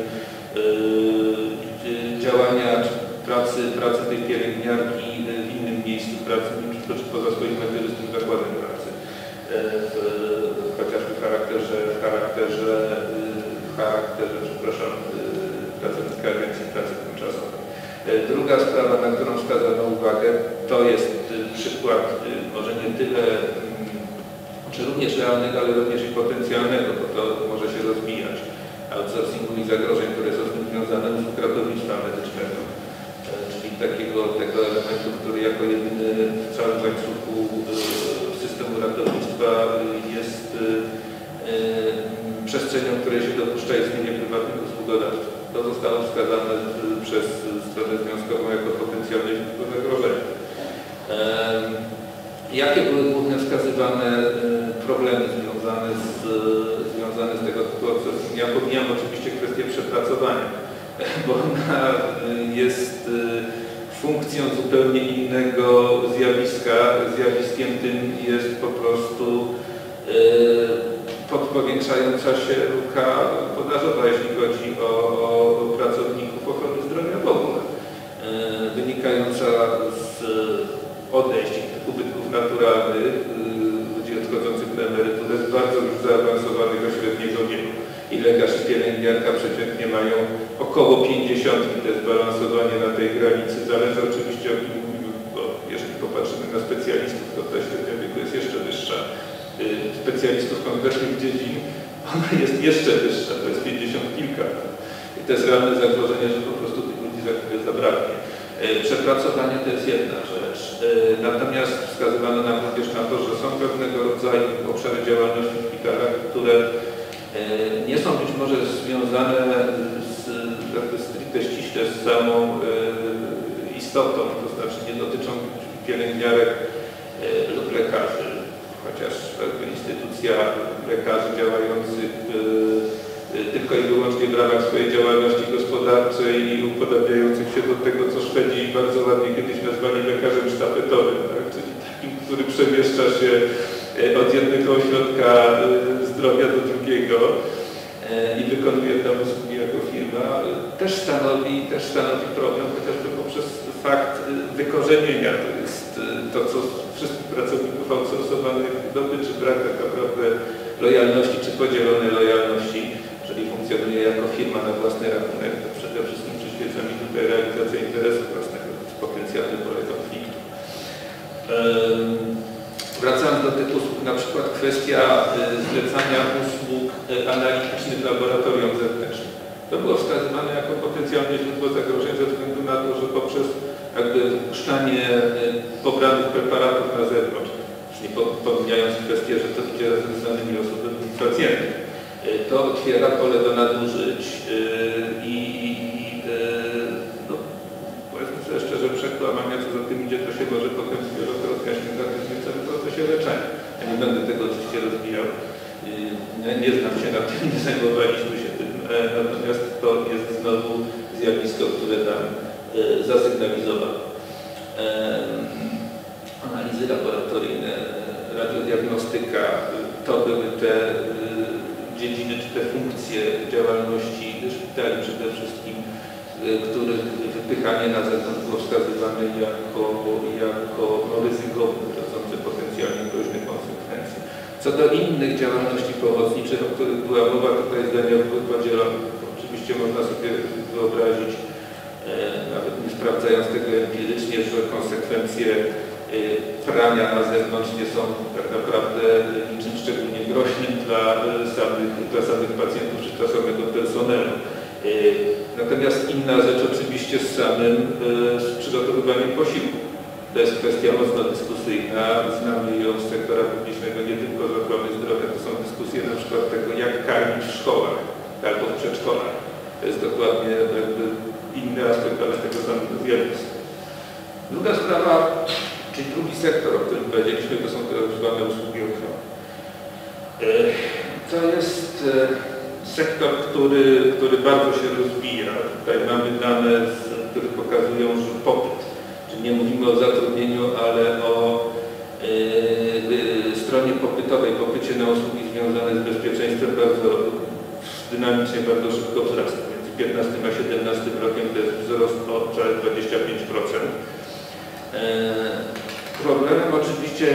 działania pracy tej pielęgniarki w innym miejscu pracy, czy poza swoim materialnym zakładem pracy, chociażby w charakterze pracownika Agencji Pracy Tymczasowej. Druga sprawa, na którą wskazano uwagę, to jest przykład może nie tyle, czy również realnego, ale również i potencjalnego, bo to może się rozwijać, outsourcingu i zagrożeń, które są z tym związane z ratownictwa medycznego, czyli tego elementu, który jako jedyny w całym łańcuchu systemu ratownictwa jest przestrzenią, której się dopuszcza istnienie prywatnych usługodawców. To zostało wskazane przez stronę związkową jako potencjalne źródło zagrożenia. Jakie były główne wskazywane problemy związane z tego typu outsourcingiem? Ja pomijam oczywiście kwestię przepracowania, bo ona jest funkcją zupełnie innego zjawiska. Zjawiskiem tym jest po prostu powiększająca się luka podażowa, jeśli chodzi o pracowników ochrony zdrowia w ogóle, wynikająca z odejść tych ubytków naturalnych ludzi odchodzących na emeryturę z bardzo już zaawansowanego średniego wieku. I lekarz i pielęgniarka przeciętnie mają około 50, to jest balansowanie na tej granicy. Zależy oczywiście od nich, bo jeżeli popatrzymy na specjalistów, to ta średnia wieku jest jeszcze wyższa. Specjalistów konkretnych dziedzin, ona jest jeszcze wyższa, to jest 50 kilka. I to jest realne zagrożenie, że po prostu tych ludzi za chwilę zabraknie. Przepracowanie to jest jedna rzecz. Natomiast wskazywano nam również na to, że są pewnego rodzaju obszary działalności w szpitalach, które nie są być może związane stricte ściśle z samą istotą, to znaczy nie dotyczą pielęgniarek lub lekarzy, chociaż instytucja lekarzy działających tylko i wyłącznie w ramach swojej działalności gospodarczej i upodabniających się do tego, co Szwedzi bardzo ładnie kiedyś nazwali lekarzem sztafetowym, tak? Czyli takim, który przemieszcza się od jednego ośrodka zdrowia do drugiego i wykonuje tam usługi jako firma, też stanowi problem, chociażby poprzez fakt wykorzenienia. To jest to, co wszystkich pracowników outsourcowanych dotyczy, brak tak naprawdę lojalności czy podzielonej lojalności. Jeżeli funkcjonuje jako firma na własny rachunek, to przede wszystkim przyświeca mi tutaj realizacja interesu własnego, potencjalny pole konfliktu. Wracając do tych usług, na przykład kwestia zlecania usług analitycznych laboratorium zewnętrznym. To było wskazywane jako potencjalne źródło zagrożeń ze względu na to, że poprzez jakby wypuszczanie pobranych preparatów na zewnątrz, czyli pomijając kwestię, że to idzie razem z danymi osobami pacjentów, to otwiera pole do nadużyć i no, powiedzmy sobie szczerze, przekłamania, co za tym idzie, to się może potem wielokrotnie osiągać w całym procesie leczenia. Ja nie będę tego oczywiście rozwijał, nie znam się na tym, nie zajmowaliśmy się tym, natomiast to jest znowu zjawisko, które nam zasygnalizowano. Analizy laboratoryjne, radiodiagnostyka, to były te dziedziny czy te funkcje działalności szpitali przede wszystkim, których wypychanie na zewnątrz było wskazywane jako ryzykowne, rodzące potencjalnie groźne konsekwencje. Co do innych działalności pomocniczych, o których była mowa, tutaj zdania były podzielone. Oczywiście można sobie wyobrazić, nawet nie sprawdzając tego empirycznie, że konsekwencje prania na zewnątrz nie są tak naprawdę niczym szczególnie groźnym dla samych pacjentów czy dla samego personelu. Natomiast inna rzecz oczywiście z przygotowywaniem posiłku. To jest kwestia mocno dyskusyjna, znamy ją z sektora publicznego, nie tylko z ochrony zdrowia, to są dyskusje na przykład tego, jak karmić w szkołach albo w przedszkolach. To jest dokładnie jakby inny aspekt, ale z tego samego zjawiska. Druga sprawa, czyli drugi sektor, o którym powiedzieliśmy, to są te zwane usługi ochrony. To jest sektor, który bardzo się rozwija. Tutaj mamy dane, które pokazują, że popyt, czyli nie mówimy o zatrudnieniu, ale o stronie popytowej, popycie na usługi związane z bezpieczeństwem bardzo dynamicznie, bardzo szybko wzrasta. Między 15 a 17 rokiem to jest wzrost o 25%. Problemem oczywiście,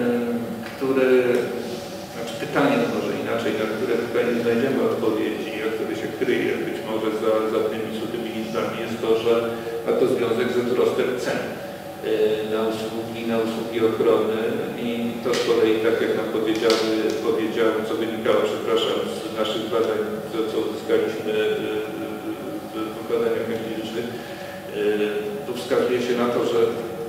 pytaniem może inaczej, na które tutaj nie znajdziemy odpowiedzi, a które się kryje być może za tymi cudymi liczbami, jest to, że ma to związek ze wzrostem cen na usługi ochrony i to z kolei, tak jak nam powiedziałem, co wynikało, przepraszam, z naszych badań, co uzyskaliśmy w badaniach empirycznych, tu wskazuje się na to, że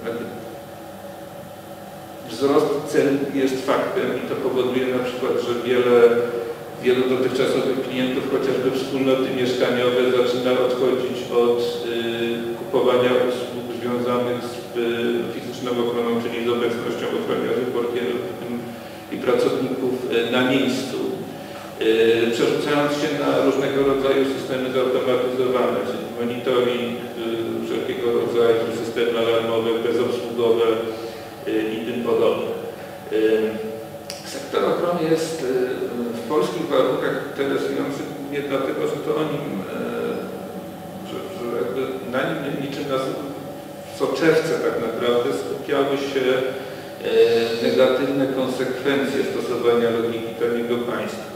wzrost cen jest faktem i to powoduje na przykład, że wielu dotychczasowych klientów, chociażby wspólnoty mieszkaniowe, zaczyna odchodzić od kupowania usług związanych z fizyczną ochroną, czyli z obecnością ochroniarzy, portierów i pracowników na miejscu, przerzucając się na różnego rodzaju systemy zautomatyzowane, czyli monitoring, wszelkiego rodzaju systemy alarmowe, bezobsługowe i tym podobne. Sektor ochrony jest w polskich warunkach interesujący nie dlatego, że to o nim, że jakby na nim niczym nas w soczewce tak naprawdę skupiały się negatywne konsekwencje stosowania logiki taniego państwa.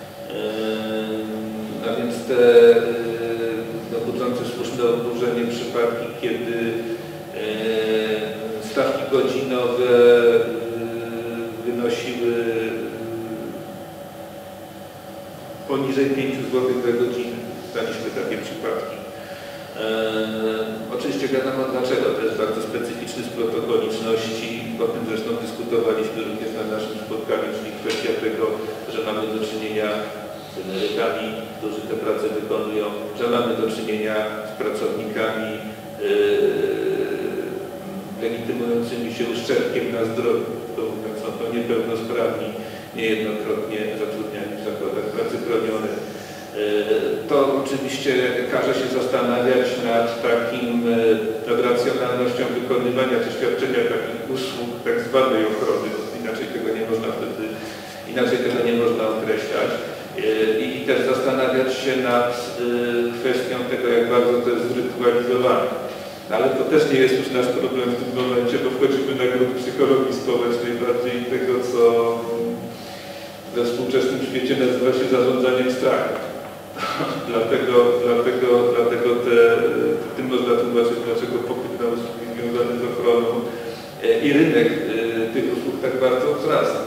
A więc te budzące słuszne oburzenie przypadki, kiedy stawki godzinowe wynosiły poniżej 5 zł za godzinę. Znaliśmy takie przypadki. Oczywiście wiadomo dlaczego, to jest bardzo specyficzny splot okoliczności. O tym zresztą dyskutowaliśmy również na naszym spotkaniu, czyli kwestia tego, że mamy do czynienia z emerytami, którzy te prace wykonują, że mamy do czynienia z pracownikami legitymującymi się uszczerbkiem na zdrowiu, są to niepełnosprawni, niejednokrotnie zatrudniani w zakładach pracy chronionej. To oczywiście każe się zastanawiać nad racjonalnością wykonywania czy świadczenia takich usług tak zwanej ochrony, inaczej tego nie można określać. I też zastanawiać się nad kwestią tego, jak bardzo to jest zrytualizowane. Ale to też nie jest już nasz problem w tym momencie, bo wchodzimy na grunt psychologii społecznej, bardziej tego, co we współczesnym świecie nazywa się zarządzaniem strachem. Dlatego tym można tłumaczyć, dlaczego popyt na usługi związane z ochroną i rynek tych usług tak bardzo wzrasta.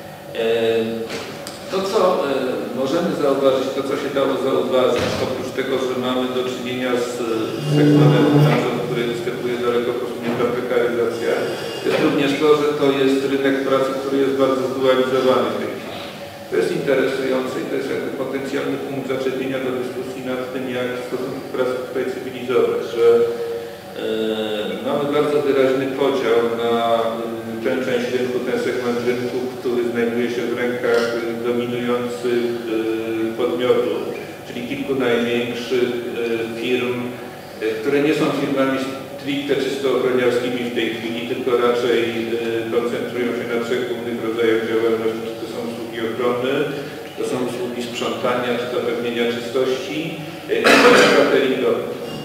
To, co możemy zauważyć, to, co się dało zauważyć, oprócz tego, że mamy do czynienia z sektorem branży, w której występuje daleko posunięta prekaryzacja, jest również to, że to jest rynek pracy, który jest bardzo zdualizowany w tej chwili. To jest interesujące i to jest jakby potencjalny punkt zaczepienia do dyskusji nad tym, jak stosunek pracy tutaj cywilizować, że mamy bardzo wyraźny podział na tę część rynku, ten segment rynku, który znajduje się w rękach dominujących podmiotów, czyli kilku największych firm, które nie są firmami stricte czysto ochroniarskimi w tej chwili, tylko raczej koncentrują się na 3 głównych rodzajach działalności, czy to są usługi ochrony, czy to są usługi sprzątania, czy zapewnienia czystości, czy cateringowe.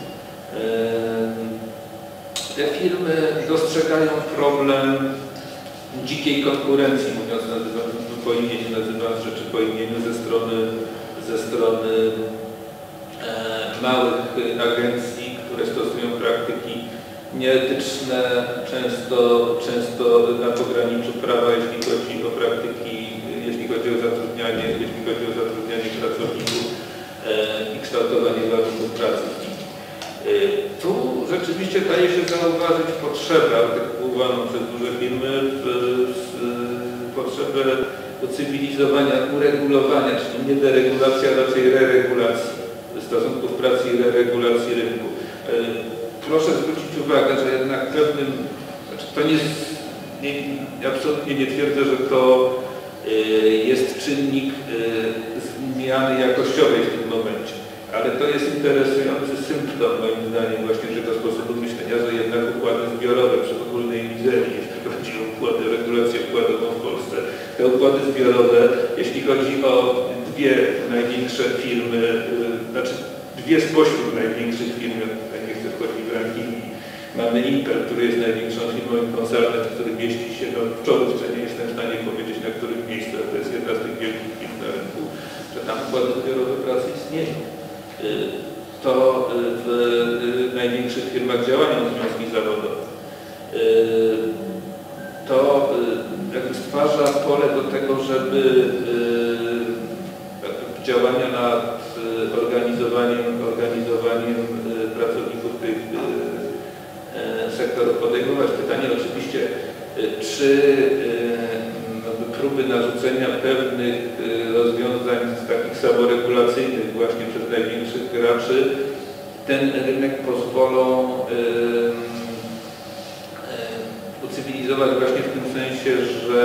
Te firmy dostrzegają problem dzikiej konkurencji, mówiąc po imieniu, nazywając rzeczy po imieniu, ze strony małych agencji, które stosują praktyki nieetyczne, często na pograniczu prawa, jeśli chodzi o praktyki, jeśli chodzi o zatrudnianie pracowników i kształtowanie warunków pracy. Tu rzeczywiście daje się zauważyć potrzebę artykułowaną przez duże firmy, potrzebę ucywilizowania, uregulowania, czyli nie deregulacji, a raczej reregulacji stosunków pracy i reregulacji rynku. Proszę zwrócić uwagę, że jednak pewnym, to absolutnie nie twierdzę, że to jest czynnik zmiany jakościowej w tym momencie, ale to jest interesujący symptom moim zdaniem właśnie tego sposobu myślenia, że jednak układy zbiorowe przy ogólnej mizerii, jeśli chodzi o układy, regulację układową w Polsce, te układy zbiorowe, jeśli chodzi o dwie największe firmy, znaczy dwie spośród największych firm, nie chcę wchodzić w rankingi. Mamy Intel, który jest największą firmą i koncernem, który mieści się w czołówce, nie jestem w stanie powiedzieć na którym miejscu, ale to jest jedna z tych wielkich firm na rynku, że tam układy zbiorowe pracy istnieją. To w największych firmach działają związki zawodowe. To jakby stwarza pole do tego, żeby działania nad organizowaniem pracowników tych sektorów podejmować. Pytanie oczywiście, czy próby narzucenia pewnych rozwiązań takich samoregulacyjnych właśnie przez największych graczy ten rynek pozwolą ucywilizować właśnie w tym sensie, że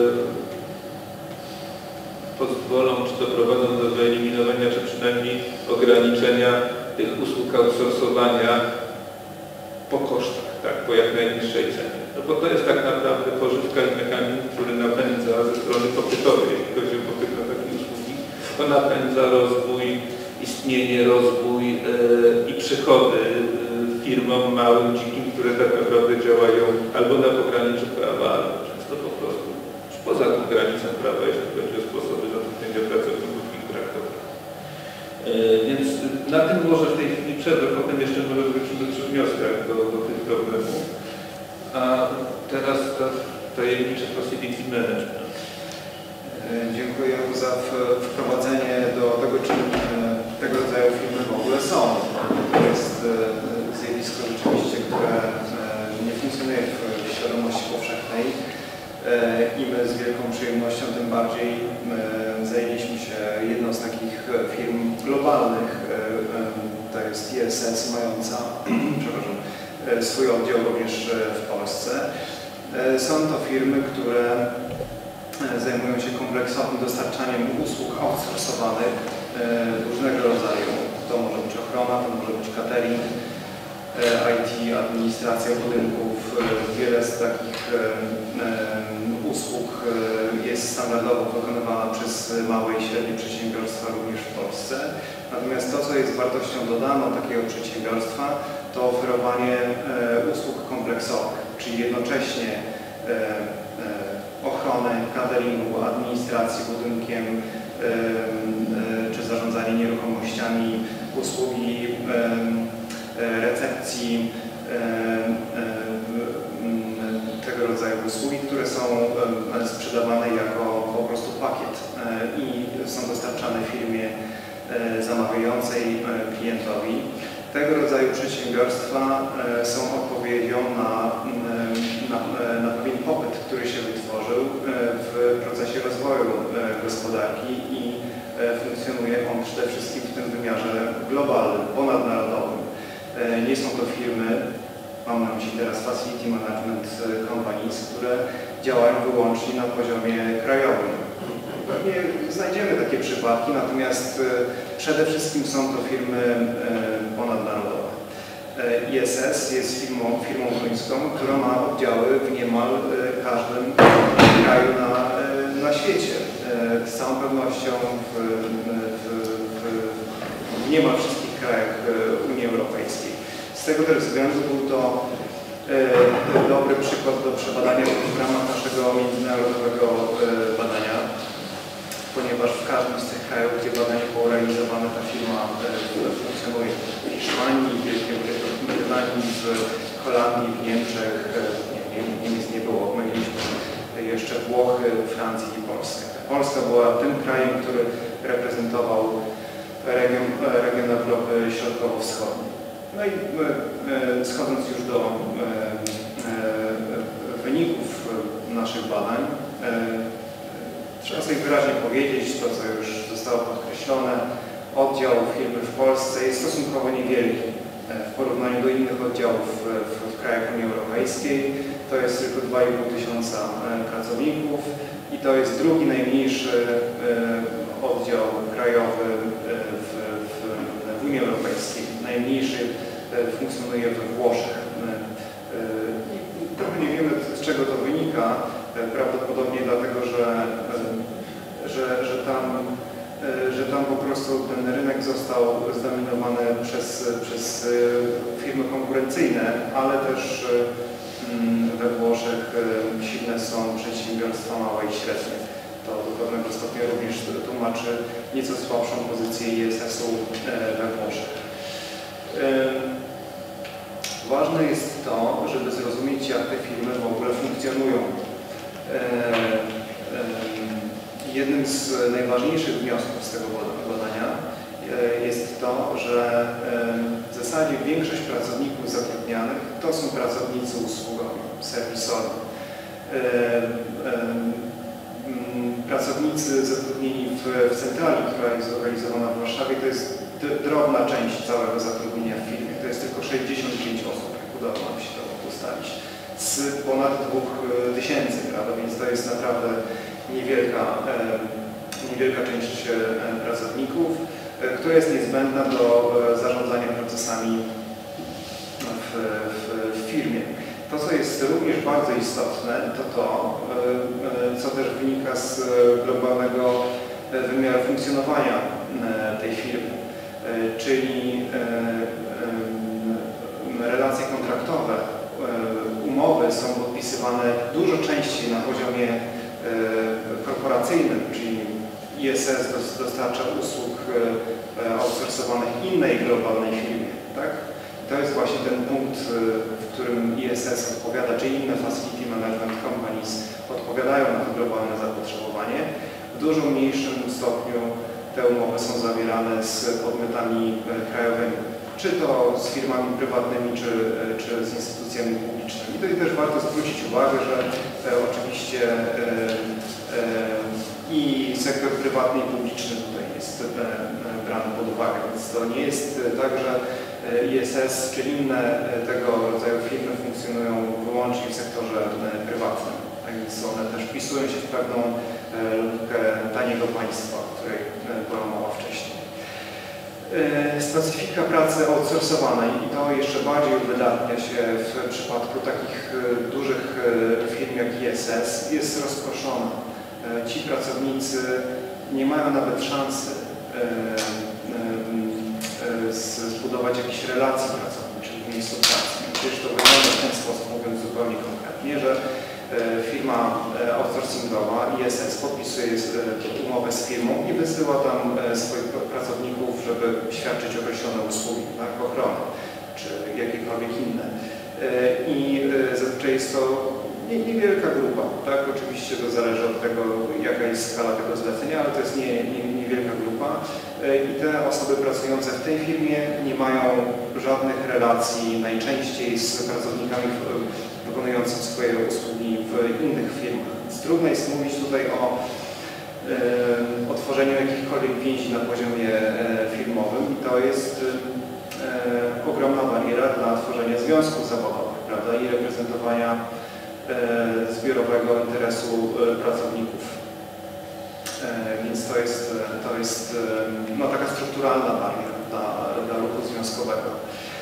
pozwolą, czy doprowadzą do wyeliminowania, czy przynajmniej ograniczenia tych usług outsourcowania po kosztach, tak, po jak najniższej cenie. No bo to jest tak naprawdę pożywka i mechanizm, który napędza ze strony popytowej, jeśli chodzi o popyt na takie usługi, to napędza rozwój, istnienie, rozwój i przychody firmom małym, dzikim, które tak naprawdę działają albo na pograniczu prawa, albo często po prostu poza tą granicą prawa, jeśli chodzi o sposoby zatrudnienia pracowników i ich traktowania. Więc na tym może w tej chwili przerwę, potem jeszcze może wrócimy przy wnioskach do tych problemów. A teraz to tajemnicze facility management. Dziękuję za wprowadzenie do tego, czym tego rodzaju firmy w ogóle są. To jest zjawisko rzeczywiście, które nie funkcjonuje w świadomości powszechnej i my z wielką przyjemnością tym bardziej zajęliśmy się jedną z takich firm globalnych, to jest ISS, mająca przepraszam, swój oddział również w Polsce. Są to firmy, które zajmują się kompleksowym dostarczaniem usług outsourcowanych różnego rodzaju. To może być ochrona, to może być catering, IT, administracja budynków. Wiele z takich usług jest standardowo wykonywana przez małe i średnie przedsiębiorstwa również w Polsce. Natomiast to, co jest wartością dodaną takiego przedsiębiorstwa, to oferowanie usług kompleksowych, czyli jednocześnie ochrony, cateringu, administracji budynkiem czy zarządzanie nieruchomościami, usługi recepcji, tego rodzaju usługi, które są sprzedawane jako po prostu pakiet i są dostarczane firmie zamawiającej, klientowi. Tego rodzaju przedsiębiorstwa są odpowiedzią na pewien popyt, który się wytworzył w procesie rozwoju gospodarki i funkcjonuje on przede wszystkim w tym wymiarze globalnym, ponadnarodowym. Nie są to firmy, mam na myśli teraz Facility Management Companies, które działają wyłącznie na poziomie krajowym. Pewnie znajdziemy takie przypadki, natomiast przede wszystkim są to firmy ponadnarodowe. ISS jest firmą duńską, która ma oddziały w niemal każdym kraju na świecie. Z całą pewnością w niemal wszystkich krajach Unii Europejskiej. Z tego też względu był to dobry przykład do przebadania w ramach naszego międzynarodowego badania, ponieważ w każdym z tych krajów, gdzie badanie było realizowane, ta firma funkcjonuje w Hiszpanii, w Wielkiej Brytanii, w Holandii, w Niemczech, Niemiec nie było, my mieliśmy jeszcze Włochy, Francję i Polskę. Polska była tym krajem, który reprezentował region Europy Środkowo-Wschodniej. No i schodząc już do wyników naszych badań, trzeba sobie wyraźnie powiedzieć to, co już zostało podkreślone. Oddział firmy w Polsce jest stosunkowo niewielki w porównaniu do innych oddziałów w krajach Unii Europejskiej. To jest tylko 2,5 tysiąca pracowników i to jest drugi najmniejszy oddział krajowy w Unii Europejskiej. Najmniejszy funkcjonuje we Włoszech. Trochę nie wiemy, z czego to wynika. Prawdopodobnie dlatego, że tam po prostu ten rynek został zdominowany przez firmy konkurencyjne, ale też we Włoszech silne są przedsiębiorstwa małe i średnie. To do pewnego stopnia również tłumaczy nieco słabszą pozycję ISS-u we Włoszech. Ważne jest to, żeby zrozumieć, jak te firmy w ogóle funkcjonują. Jednym z najważniejszych wniosków z tego badania jest to, że w zasadzie większość pracowników zatrudnianych to są pracownicy usługowi, serwisowi. Pracownicy zatrudnieni w centrali, która jest zlokalizowana w Warszawie, to jest drobna część całego zatrudnienia w firmie. To jest tylko 65 osób, jak udało nam się to ustalić, z ponad 2000, prawda? Więc to jest naprawdę niewielka część pracowników, która jest niezbędna do zarządzania procesami w firmie. To, co jest również bardzo istotne, to co też wynika z globalnego wymiaru funkcjonowania tej firmy, czyli relacje kontraktowe, umowy są podpisywane dużo częściej na poziomie korporacyjnym, czyli ISS dostarcza usług outsourcowanych innej globalnej firmie, tak? To jest właśnie ten punkt, w którym ISS odpowiada, czy inne Facility Management Companies odpowiadają na to globalne zapotrzebowanie. W dużo mniejszym stopniu te umowy są zawierane z podmiotami krajowymi, czy to z firmami prywatnymi, czy z instytucjami publicznymi. I tutaj też warto zwrócić uwagę, że oczywiście i sektor prywatny i publiczny tutaj jest brany pod uwagę, więc to nie jest tak, że ISS czy inne tego rodzaju firmy funkcjonują wyłącznie w sektorze prywatnym. Tak więc one też wpisują się w pewną logikę taniego państwa, o której była mowa wcześniej. Specyfika pracy outsourcowanej i to jeszcze bardziej uwydatnia się w przypadku takich dużych firm jak ISS, jest rozproszona. Ci pracownicy nie mają nawet szansy zbudować jakichś relacji pracowniczych w miejscu pracy. Przecież to wygląda w ten sposób, mówiąc zupełnie konkretnie, że firma outsourcingowa ISS podpisuje umowę z firmą i wysyła tam swoich pracowników, żeby świadczyć określone usługi, tak, ochrony czy jakiekolwiek inne. I zazwyczaj jest to niewielka grupa, tak? Oczywiście to zależy od tego, jaka jest skala tego zlecenia, ale to jest niewielka grupa i te osoby pracujące w tej firmie nie mają żadnych relacji najczęściej z pracownikami wykonującymi swoje usługi w innych firmach. Więc trudno jest mówić tutaj o otworzeniu jakichkolwiek więzi na poziomie firmowym i to jest ogromna bariera dla tworzenia związków zawodowych, prawda, i reprezentowania zbiorowego interesu pracowników. Więc to jest no, taka strukturalna bariera dla ruchu związkowego.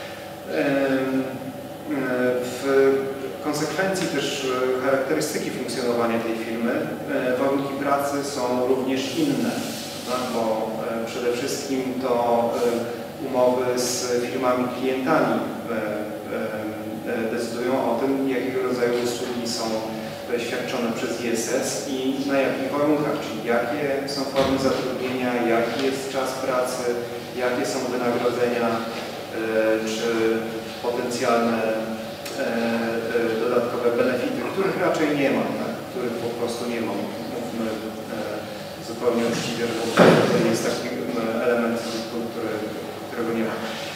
W konsekwencji też charakterystyki funkcjonowania tej firmy, warunki pracy są również inne, tak? Bo przede wszystkim to umowy z firmami klientami decydują o tym, jakiego rodzaju usługi są świadczone przez ISS i na jakich warunkach, czyli jakie są formy zatrudnienia, jaki jest czas pracy, jakie są wynagrodzenia, czy potencjalne dodatkowe benefity, których raczej nie ma, tak? Których po prostu nie ma. Mówmy zupełnie uczciwie, że to jest taki element, którego nie ma.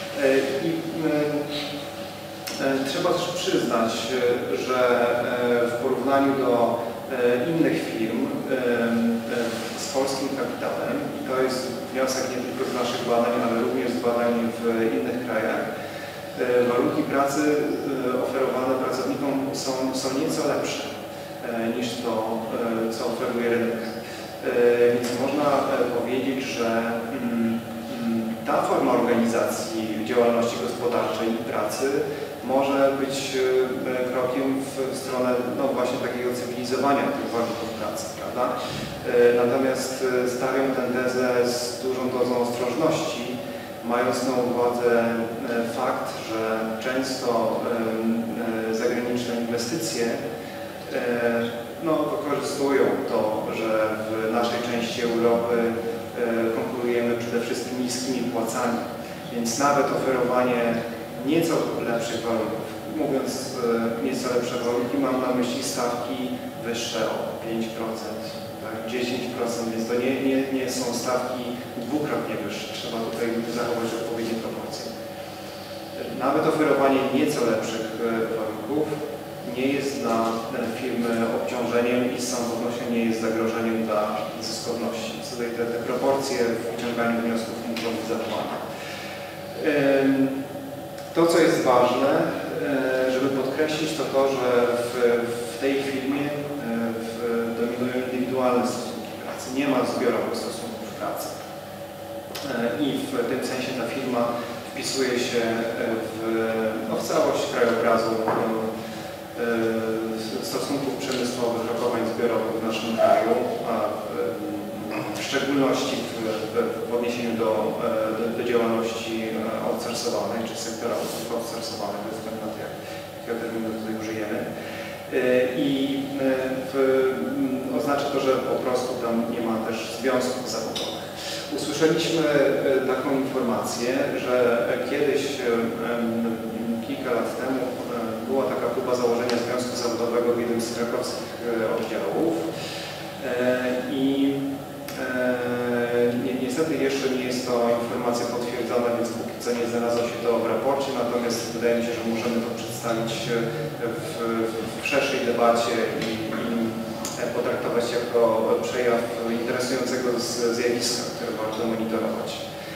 Trzeba też przyznać, że w porównaniu do innych firm z polskim kapitałem, i to jest wniosek nie tylko z naszych badań, ale również z badań w innych krajach, warunki pracy oferowane pracownikom są nieco lepsze niż to, co oferuje rynek. Więc można powiedzieć, że ta forma organizacji działalności gospodarczej i pracy może być krokiem w stronę no właśnie takiego cywilizowania tych warunków pracy, prawda? Natomiast stawiam tę tezę z dużą dozą ostrożności, mając na uwadze fakt, że często zagraniczne inwestycje no, wykorzystują to, że w naszej części Europy konkurujemy przede wszystkim niskimi płacami, więc nawet oferowanie nieco lepszych warunków, mówiąc nieco lepsze warunki, mam na myśli stawki wyższe o 5%, tak, 10%, więc to nie są stawki dwukrotnie wyższe, trzeba tutaj zachować odpowiednie proporcje. Nawet oferowanie nieco lepszych warunków nie jest dla firmy obciążeniem i z całą pewnością nie jest zagrożeniem dla zyskowności. Tutaj te proporcje w wyciąganiu wniosków muszą być zachowane. To, co jest ważne, żeby podkreślić, to że w tej firmie dominują indywidualne stosunki pracy. Nie ma zbiorowych stosunków pracy. I w tym sensie ta firma wpisuje się w całość krajobrazu stosunków przemysłowych, rokowań zbiorowych w naszym kraju, a w szczególności w odniesieniu do działalności outsourcowanej, czy sektora usług outsourcowanych, bez względu na to, jakiego terminu tutaj użyjemy. I oznacza to, że po prostu tam nie ma też związków zawodowych. Usłyszeliśmy taką informację, że kiedyś, kilka lat temu, była taka próba założenia związku zawodowego w jednym z krakowskich oddziałów i niestety jeszcze nie jest to informacja potwierdzona, więc póki co nie znalazło się to w raporcie, natomiast wydaje mi się, że możemy to przedstawić w szerszej debacie i potraktować jako przejaw interesującego zjawiska, które warto monitorować.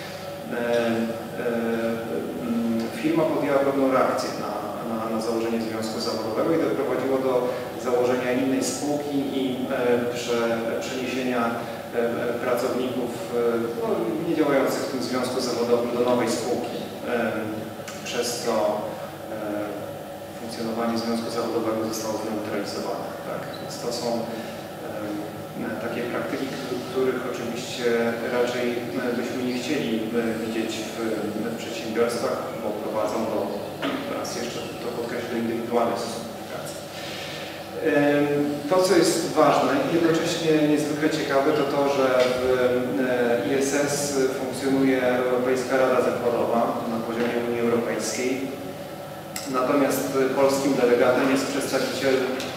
Firma podjęła pewną reakcję na założenie związku zawodowego i doprowadziło do założenia innej spółki i przeniesienia pracowników nie działających w tym związku zawodowym do nowej spółki. Przez co funkcjonowanie związku zawodowego zostało zneutralizowane. Tak? Więc to są takie praktyki, których oczywiście raczej byśmy nie chcieli widzieć w przedsiębiorstwach, bo prowadzą do, raz jeszcze to podkreślę, do indywidualnych stosunków pracy. To, co jest ważne i jednocześnie niezwykle ciekawe, to że w ISS funkcjonuje Europejska Rada Zakładowa na poziomie Unii Europejskiej. Natomiast polskim delegatem jest przedstawiciel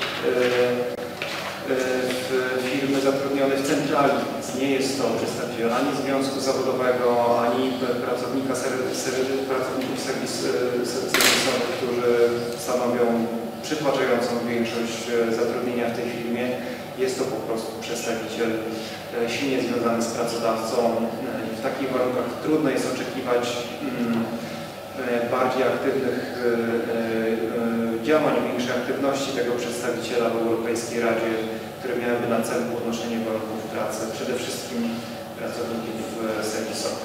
firmy zatrudniony w centrali, więc nie jest to przedstawiciel ani związku zawodowego, ani pracowników serwisowych, którzy stanowią przytłaczającą większość zatrudnienia w tej firmie. Jest to po prostu przedstawiciel silnie związany z pracodawcą. W takich warunkach trudno jest oczekiwać bardziej aktywnych działań, większej aktywności tego przedstawiciela w Europejskiej Radzie, które miałyby na celu podnoszenie warunków pracy, przede wszystkim pracowników serwisowych.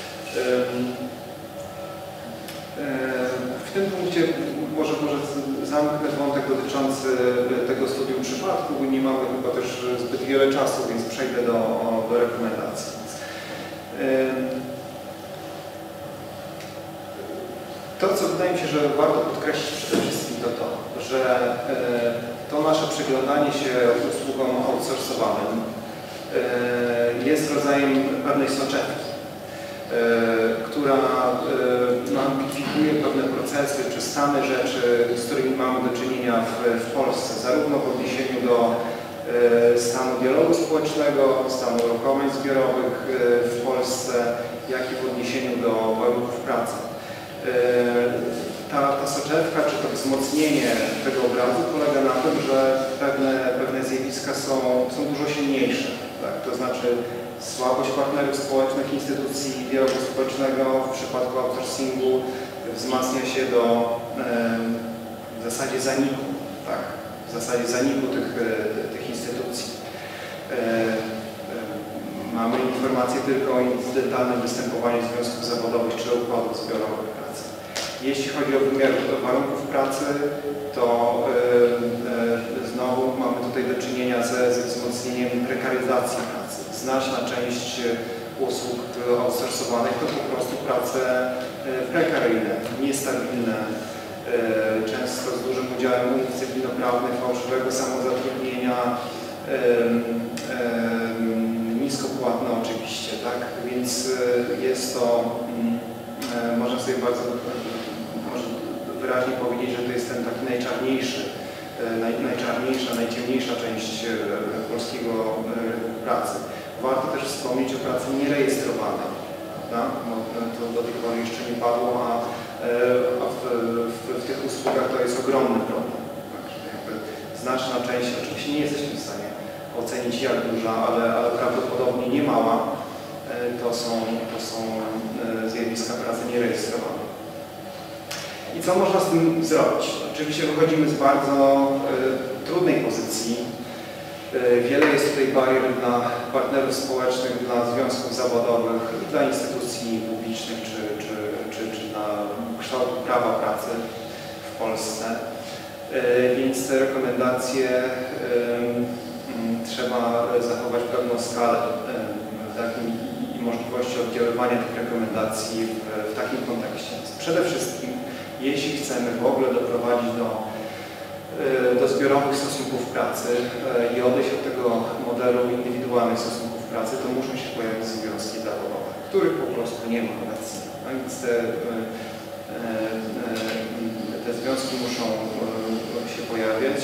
W tym punkcie może zamknę wątek dotyczący tego studium przypadku, bo nie mamy chyba też zbyt wiele czasu, więc przejdę do rekomendacji. To, co wydaje mi się, że warto podkreślić przede wszystkim to, że to nasze przyglądanie się usługom outsourcowanym jest rodzajem pewnej soczewki. która amplifikuje pewne procesy czy stany rzeczy, z którymi mamy do czynienia w Polsce, zarówno w odniesieniu do stanu dialogu społecznego, stanu uruchomień zbiorowych w Polsce, jak i w odniesieniu do warunków pracy. Ta soczewka, czy to wzmocnienie tego obrazu polega na tym, że pewne zjawiska są dużo silniejsze. Tak? To znaczy słabość partnerów społecznych, instytucji dialogu społecznego w przypadku outsourcingu wzmacnia się do w zasadzie zaniku. Tak? W zasadzie zaniku tych instytucji. Mamy informacje tylko o incydentalnym występowaniu związków zawodowych czy układów zbiorowych pracy. Jeśli chodzi o wymiar warunków pracy, to znowu mamy tutaj do czynienia ze wzmocnieniem prekaryzacji pracy. Znaczna część usług outsourcowanych to po prostu prace prekaryjne, niestabilne, często z dużym udziałem umów cywilnoprawnych, fałszywego samozatrudnienia, niskopłatne oczywiście, tak? Więc jest to, można sobie bardzo wyraźnie powiedzieć, że to jest ten taki najczarniejsza, najciemniejsza część polskiego rynku pracy. Warto też wspomnieć o pracy nierejestrowanej. To do tej pory jeszcze nie padło, a w tych usługach to jest ogromny problem. Znaczna część, oczywiście nie jesteśmy w stanie ocenić jak duża, ale prawdopodobnie nie mała, to są zjawiska pracy nierejestrowanej. I co można z tym zrobić? Oczywiście wychodzimy z bardzo trudnej pozycji. Wiele jest tutaj barier dla partnerów społecznych, dla związków zawodowych, dla instytucji publicznych czy dla kształtu prawa pracy w Polsce. Więc te rekomendacje trzeba zachować pewną skalę i możliwości oddziaływania tych rekomendacji w takim kontekście. Przede wszystkim, jeśli chcemy w ogóle doprowadzić do zbiorowych stosunków pracy i odejść od tego modelu indywidualnych stosunków pracy, to muszą się pojawić związki zawodowe, których po prostu nie ma obecnie. A więc te związki muszą się pojawiać,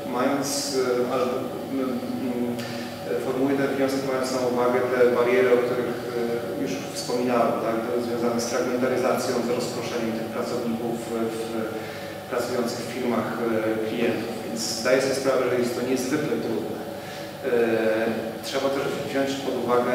formułuję ten wniosek mając na uwagę te bariery, o których już wspominałem, tak, związane z fragmentaryzacją, z rozproszeniem tych pracowników pracujących w firmach klientów, więc zdaję sobie sprawę, że jest to niezwykle trudne. Trzeba też wziąć pod uwagę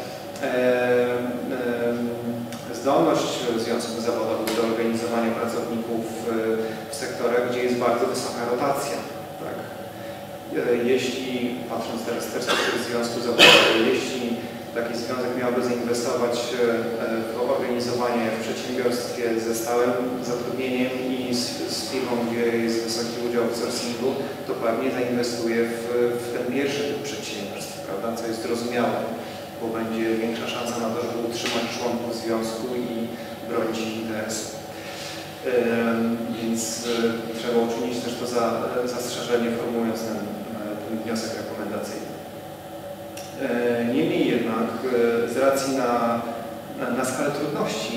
zdolność związków zawodowych do organizowania pracowników w sektorach, gdzie jest bardzo wysoka rotacja. Tak? Jeśli, patrząc teraz z perspektywy związku zawodowego, jeśli taki związek miałby zainwestować w organizowanie w przedsiębiorstwie ze stałym zatrudnieniem i z firmą, gdzie jest wysoki udział w sourcingu, to pewnie zainwestuje w ten pierwszy typ przedsiębiorstw, prawda? Co jest zrozumiałe, bo będzie większa szansa na to, żeby utrzymać członków związku i bronić ich interesów. Więc trzeba uczynić też to zastrzeżenie, formułując ten wniosek rekomendacyjny. Niemniej jednak z racji na skalę trudności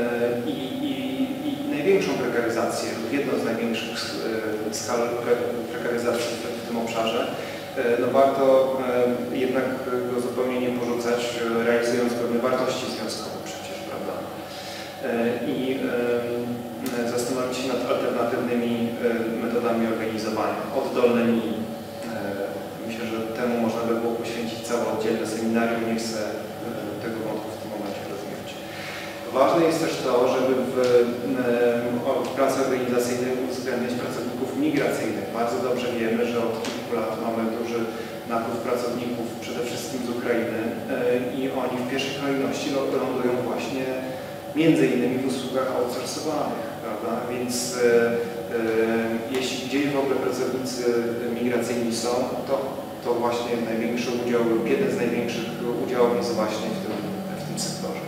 i największą prekaryzację, jedną z największych skal prekaryzacji w tym obszarze, no warto jednak go zupełnie nie porzucać, realizując pewne wartości związkowe przecież, prawda? I zastanowić się nad alternatywnymi metodami organizowania, oddolnymi. Myślę, że temu można by było poświęcić całe oddzielne seminarium, nie chcę tego wątku w tym momencie rozwijać. Ważne jest też to, żeby w pracy organizacyjnej uwzględniać pracowników migracyjnych. Bardzo dobrze wiemy, że od kilku lat mamy duży napływ pracowników, przede wszystkim z Ukrainy i oni w pierwszej kolejności lądują właśnie między innymi w usługach outsourcowanych, prawda? Więc jeśli gdzieś w ogóle pracownicy migracyjni są, to właśnie największy udział, jeden z największych udziałów jest właśnie w tym sektorze.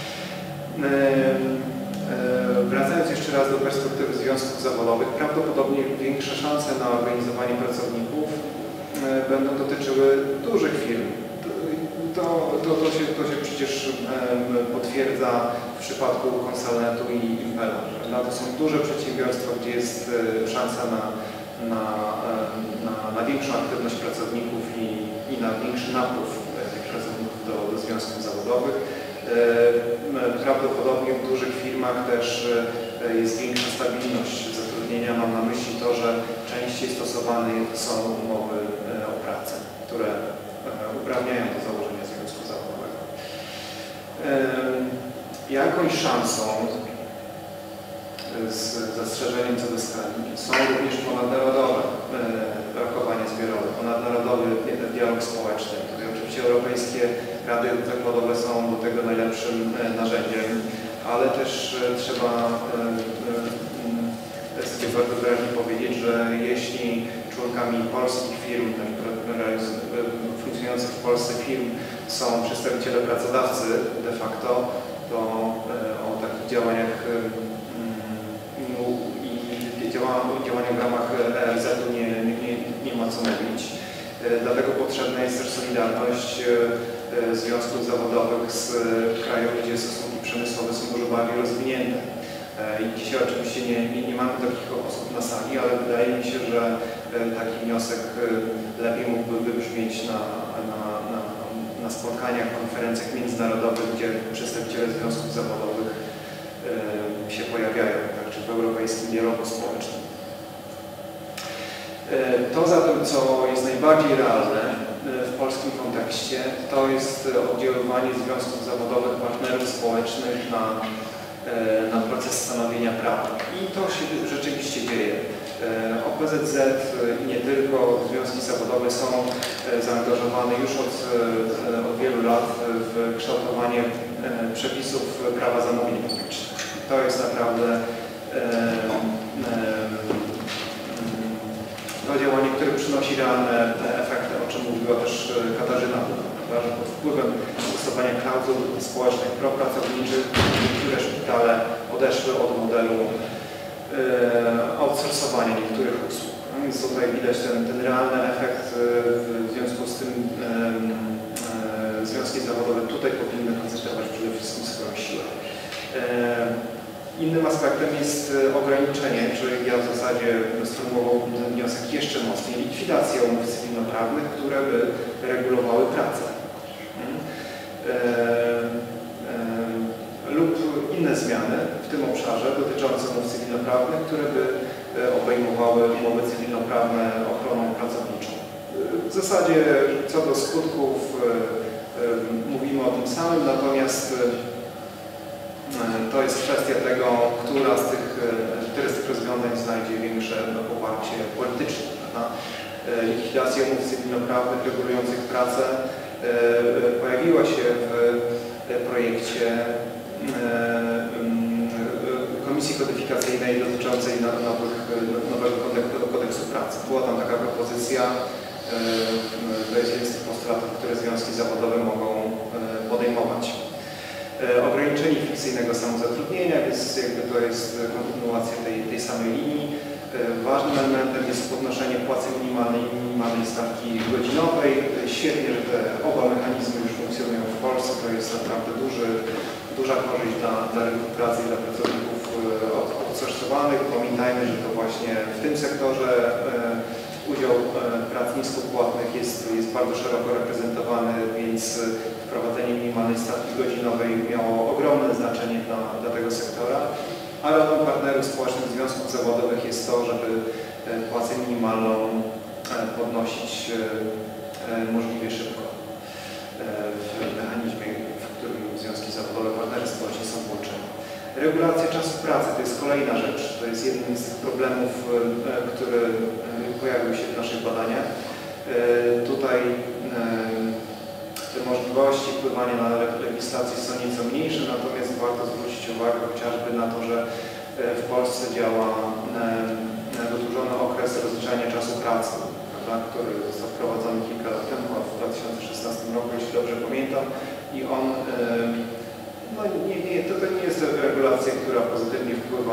Wracając jeszcze raz do perspektywy związków zawodowych, prawdopodobnie większe szanse na organizowanie pracowników będą dotyczyły dużych firm. To się przecież potwierdza w przypadku Consalnetu i Impela. To są duże przedsiębiorstwa, gdzie jest szansa na większą aktywność pracowników i na większy napływ tych pracowników do związków zawodowych. Prawdopodobnie w dużych firmach też jest większa stabilność zatrudnienia. Mam na myśli to, że częściej stosowane są umowy o pracę, które uprawniają do założenia związku zawodowego. Jakąś szansą, z zastrzeżeniem co do skali, są również ponadnarodowe rokowania zbiorowe, ponadnarodowy dialog społeczny. Tutaj oczywiście europejskie rady zakładowe są do tego najlepszym narzędziem, ale też trzeba sobie bardzo wyraźnie powiedzieć, że jeśli członkami polskich firm, funkcjonujących w Polsce firm są przedstawiciele pracodawcy de facto, to o takich działaniach i działania w ramach ERZ-u nie ma co mówić. Dlatego potrzebna jest też solidarność związków zawodowych z krajów, gdzie stosunki przemysłowe są dużo bardziej rozwinięte. I dzisiaj oczywiście nie mamy takich osób na sali, ale wydaje mi się, że taki wniosek lepiej mógłby wybrzmieć na spotkaniach, konferencjach międzynarodowych, gdzie przedstawiciele związków zawodowych się pojawiają, także w europejskim dialogu społecznym. To zatem, co jest najbardziej realne w polskim kontekście, to jest oddziaływanie związków zawodowych, partnerów społecznych na proces stanowienia prawa. I to się rzeczywiście dzieje. OPZZ i nie tylko związki zawodowe są zaangażowane już od wielu lat w kształtowanie przepisów prawa zamówień publicznych. To jest naprawdę to działanie, które przynosi realne efekty, o czym mówiła też Katarzyna, że pod wpływem stosowania klauzul społecznych propracowniczych niektóre szpitale odeszły od modelu outsourcowania niektórych usług. No więc tutaj widać ten realny efekt, w związku z tym związki zawodowe tutaj powinny koncentrować przede wszystkim swoją siłę. Innym aspektem jest ograniczenie, czyli ja w zasadzie sformułowałbym ten wniosek jeszcze mocniej, likwidacja umów cywilnoprawnych, które by regulowały pracę. Lub inne zmiany w tym obszarze dotyczące umów cywilnoprawnych, które by obejmowały umowy cywilnoprawne ochroną pracowniczą. W zasadzie co do skutków mówimy o tym samym, natomiast to jest kwestia tego, które z tych rozwiązań znajdzie większe poparcie polityczne. Likwidacja umów cywilnoprawnych regulujących pracę pojawiła się w projekcie Komisji Kodyfikacyjnej dotyczącej nowego kodeksu pracy. Była tam taka propozycja, to jest jeden z tych postulatów, które związki zawodowe mogą podejmować. Ograniczenie fikcyjnego samozatrudnienia, więc jakby to jest kontynuacja tej samej linii. Ważnym elementem jest podnoszenie płacy minimalnej i minimalnej stawki godzinowej. Świetnie, że te oba mechanizmy już funkcjonują w Polsce. To jest naprawdę duża korzyść dla rynku pracy i dla pracowników outsourcowanych. Pamiętajmy, że to właśnie w tym sektorze udział prac niskopłatnych jest bardzo szeroko reprezentowany, więc wprowadzenie minimalnej stawki godzinowej miało ogromne znaczenie dla tego sektora. Ale rolą partnerów społecznych związków zawodowych jest to, żeby płacę minimalną podnosić możliwie szybko w mechanizmie, w którym związki zawodowe, partnerzy społeczni są włączeni. Regulacja czasu pracy to jest kolejna rzecz. To jest jeden z tych problemów, który pojawił się w naszych badaniach. Tutaj te możliwości wpływania na legislację są nieco mniejsze, natomiast warto zwrócić uwagę chociażby na to, że w Polsce działa wydłużony okres rozliczania czasu pracy, prawda, który został wprowadzony kilka lat temu, w 2016 roku, jeśli dobrze pamiętam, i on no to nie jest regulacja, która pozytywnie wpływa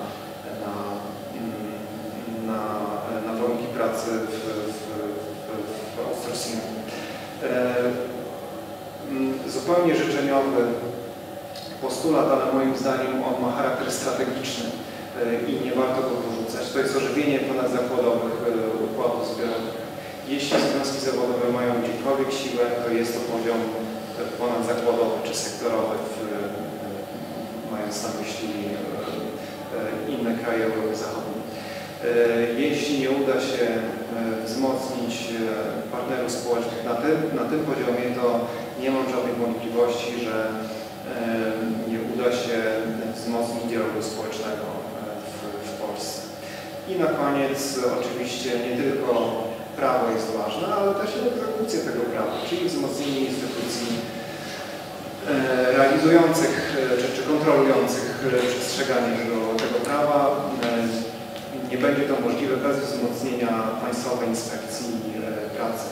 na warunki pracy w outsourcingu. zupełnie życzeniowy postulat, ale moim zdaniem on ma charakter strategiczny i nie warto go porzucać. To jest ożywienie ponadzakładowych układów zbiorowych. Jeśli związki zawodowe mają gdziekolwiek siłę, to jest to poziom ponadzakładowy czy sektorowy, mając na myśli inne kraje Europy Zachodniej. Jeśli nie uda się wzmocnić partnerów społecznych na tym poziomie, to nie mam żadnych wątpliwości, że nie uda się wzmocnić dialogu społecznego w Polsce. I na koniec oczywiście nie tylko prawo jest ważne, ale też egzekucja tego prawa, czyli wzmocnienie instytucji realizujących czy kontrolujących przestrzeganie tego prawa. Nie będzie to możliwe bez wzmocnienia Państwowej Inspekcji Pracy.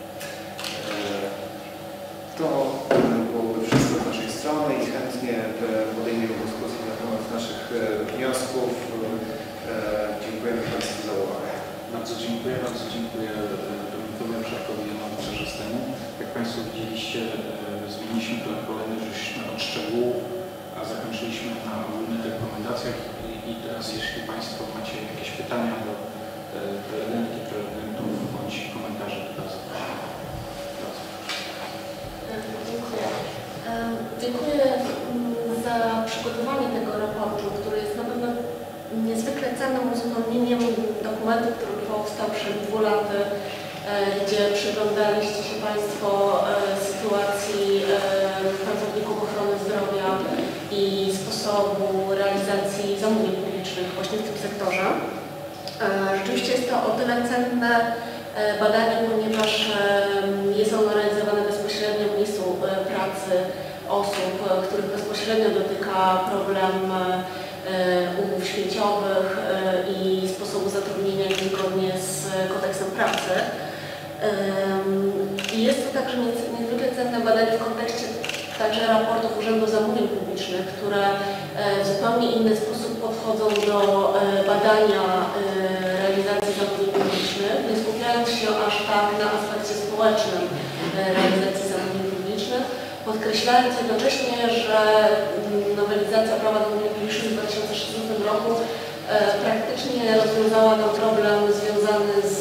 To byłoby wszystko z naszej strony i chętnie podejmiemy dyskusję na temat naszych wniosków. Dziękujemy Państwu za uwagę. Bardzo dziękuję Dominikowi Orszakowi i Janowi Czarzastemu. Jak Państwo widzieliście, zmieniliśmy to kolejny żeśmy od szczegółów, a zakończyliśmy na ogólnych rekomendacjach. I teraz, jeśli Państwo macie jakieś pytania do prelegentów bądź komentarze, to bardzo proszę. Dziękuję. Dziękuję za przygotowanie tego raportu, który jest na pewno niezwykle cennym uzupełnieniem dokumentu, który powstał przed 2 laty, gdzie przyglądaliście się Państwo sytuacji pracowników ochrony zdrowia i sposobu realizacji zamówień publicznych właśnie w tym sektorze. Rzeczywiście jest to o tyle cenne badanie, ponieważ jest ono realizowane bezpośrednio w miejscu pracy osób, których bezpośrednio dotyka problem umów śmieciowych i sposobu zatrudnienia zgodnie z kodeksem pracy. I jest to także niezwykle cenne badanie w kontekście także raportów Urzędu Zamówień Publicznych, które w zupełnie inny sposób podchodzą do badania realizacji zamówień publicznych, nie skupiając się aż tak na aspekcie społecznym realizacji zamówień publicznych, podkreślając jednocześnie, że nowelizacja prawa zamówień publicznych w 2016 roku praktycznie rozwiązała ten problem związany z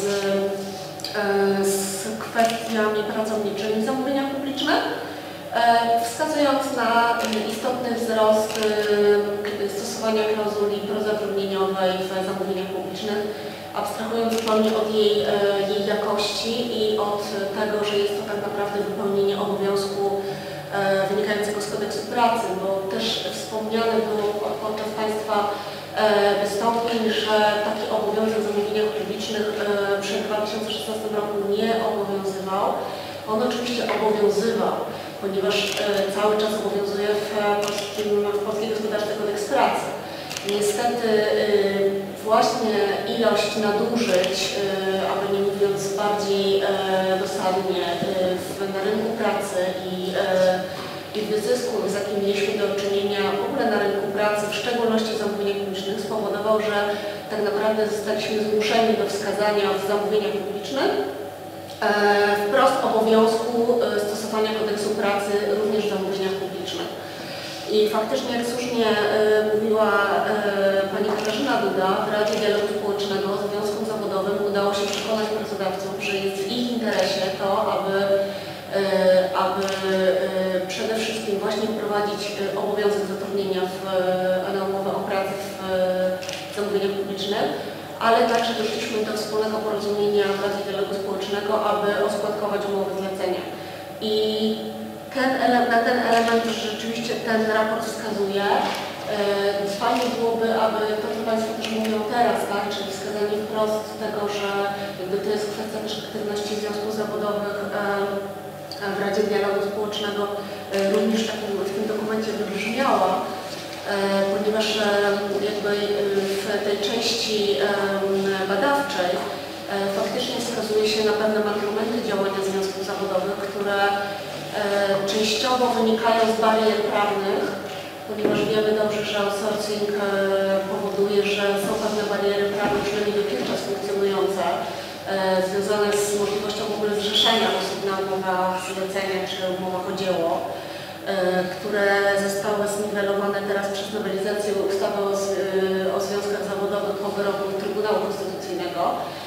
kwestiami pracowniczymi w zamówieniach publicznych, wskazując na istotny wzrost stosowania klauzuli prozatrudnieniowej w zamówieniach publicznych, abstrahując zupełnie od jej jakości i od tego, że jest to tak naprawdę wypełnienie obowiązku wynikającego z kodeksu pracy, bo też wspomniane było podczas Państwa wystąpień, że taki obowiązek w zamówieniach publicznych przed 2016 roku nie obowiązywał. On oczywiście obowiązywał, ponieważ cały czas obowiązuje w polskiej gospodarce kodeks pracy. Niestety właśnie ilość nadużyć, aby nie mówiąc bardziej dosadnie, na rynku pracy i wyzysku, z jakim mieliśmy do czynienia w ogóle na rynku pracy, w szczególności w zamówieniach publicznych, spowodował, że tak naprawdę zostaliśmy zmuszeni do wskazania w zamówieniach publicznych wprost obowiązku stosowania kodeksu pracy również w zamówieniach publicznych. I faktycznie, jak słusznie mówiła pani Katarzyna Duda, w Radzie Dialogu Społecznego związkom zawodowym udało się przekonać pracodawców, że jest w ich interesie to, aby przede wszystkim właśnie wprowadzić obowiązek zatrudnienia na umowę o pracę w zamówieniach publicznych, ale także doszliśmy do wspólnego porozumienia w Radzie Dialogu Społecznego, aby oskładkować umowy zlecenia. I na ten element rzeczywiście ten raport wskazuje. Fajnie byłoby, aby to, co Państwo też mówią teraz, tak, czyli wskazanie wprost tego, że jakby to jest kwestia też aktywności związków zawodowych w Radzie Dialogu Społecznego, również w tym dokumencie wybrzmiała, ponieważ jakby w tej części badawczej faktycznie wskazuje się na pewne mankamenty działania związków zawodowych, które częściowo wynikają z barier prawnych, ponieważ wiemy dobrze, że outsourcing powoduje, że są pewne bariery prawne, przynajmniej dotychczas funkcjonujące, związane z możliwością w ogóle zrzeszenia zrzeszenia osób na umowach zlecenia czy umowach o dzieło, które zostały zniwelowane teraz przez nowelizację ustawy o związkach zawodowych po wyroku Trybunału Konstytucyjnego.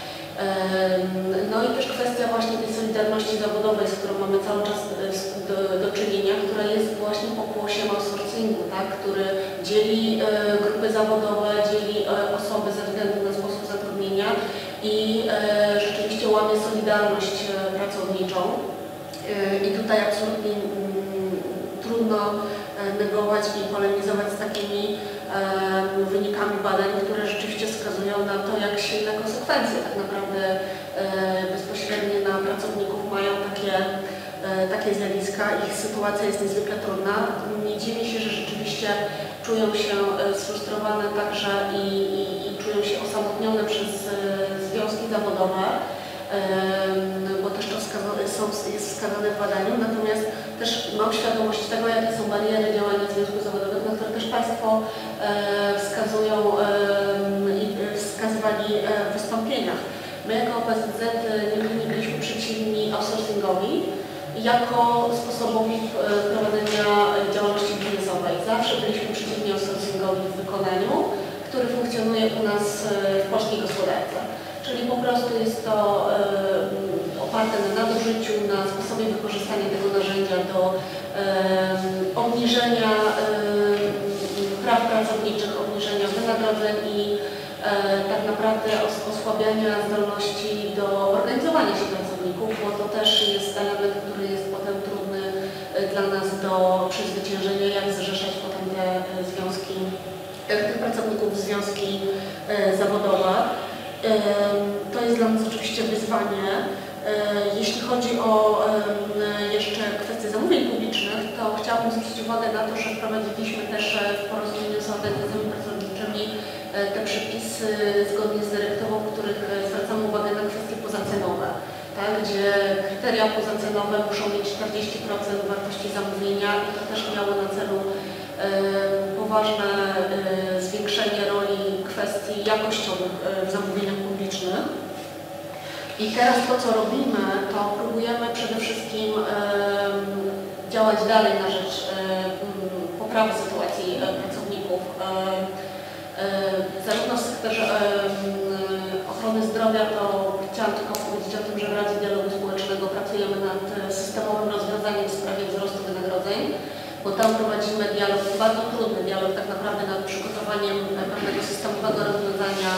No i też kwestia właśnie tej solidarności zawodowej, z którą mamy cały czas do czynienia, która jest właśnie pokłosiem outsourcingu, tak, który dzieli grupy zawodowe, dzieli osoby ze względu na sposób zatrudnienia i rzeczywiście łamie solidarność pracowniczą. I tutaj absolutnie trudno negować i polemizować z takimi wynikami badań, które rzeczywiście wskazują na to, jak silne konsekwencje tak naprawdę bezpośrednie na pracowników mają takie zjawiska. Ich sytuacja jest niezwykle trudna. Nie dziwię się, że rzeczywiście czują się sfrustrowane także i czują się osamotnione przez związki zawodowe, bo też to jest wskazane w badaniu, natomiast też mam świadomość tego, jakie są bariery działania związków zawodowych, na które też Państwo wskazują i wskazywali w wystąpieniach. My jako OPZZ nigdy nie byliśmy przeciwni outsourcingowi jako sposobowi prowadzenia działalności biznesowej. Zawsze byliśmy przeciwni outsourcingowi w wykonaniu, który funkcjonuje u nas w polskiej gospodarce. Czyli po prostu jest to oparte na nadużyciu, na sposobie wykorzystania tego narzędzia do obniżenia praw pracowniczych, obniżenia wynagrodzeń i tak naprawdę osłabiania zdolności do organizowania się pracowników, bo to też jest element, który jest potem trudny dla nas do przezwyciężenia, jak zrzeszać potem te związki, tych pracowników w związki zawodowe. To jest dla nas oczywiście wyzwanie. Jeśli chodzi o jeszcze kwestię zamówień publicznych, to chciałabym zwrócić uwagę na to, że wprowadziliśmy też w porozumieniu z organizacjami pracowniczymi te przepisy zgodnie z dyrektywą, w których zwracamy uwagę na kwestie pozacenowe, tak, gdzie kryteria pozacenowe muszą mieć 40% wartości zamówienia i to też miało na celu poważne zwiększenie roli kwestii jakościowych w zamówieniach publicznych. I teraz to, co robimy, to próbujemy przede wszystkim działać dalej na rzecz poprawy sytuacji pracowników, zarówno w sektorze ochrony zdrowia, to chciałam tylko powiedzieć o tym, że w Radzie Dialogu Społecznego pracujemy nad systemowym rozwiązaniem w sprawie wzrostu wynagrodzeń, bo tam prowadzimy dialog, bardzo trudny dialog tak naprawdę nad przygotowaniem pewnego systemowego rozwiązania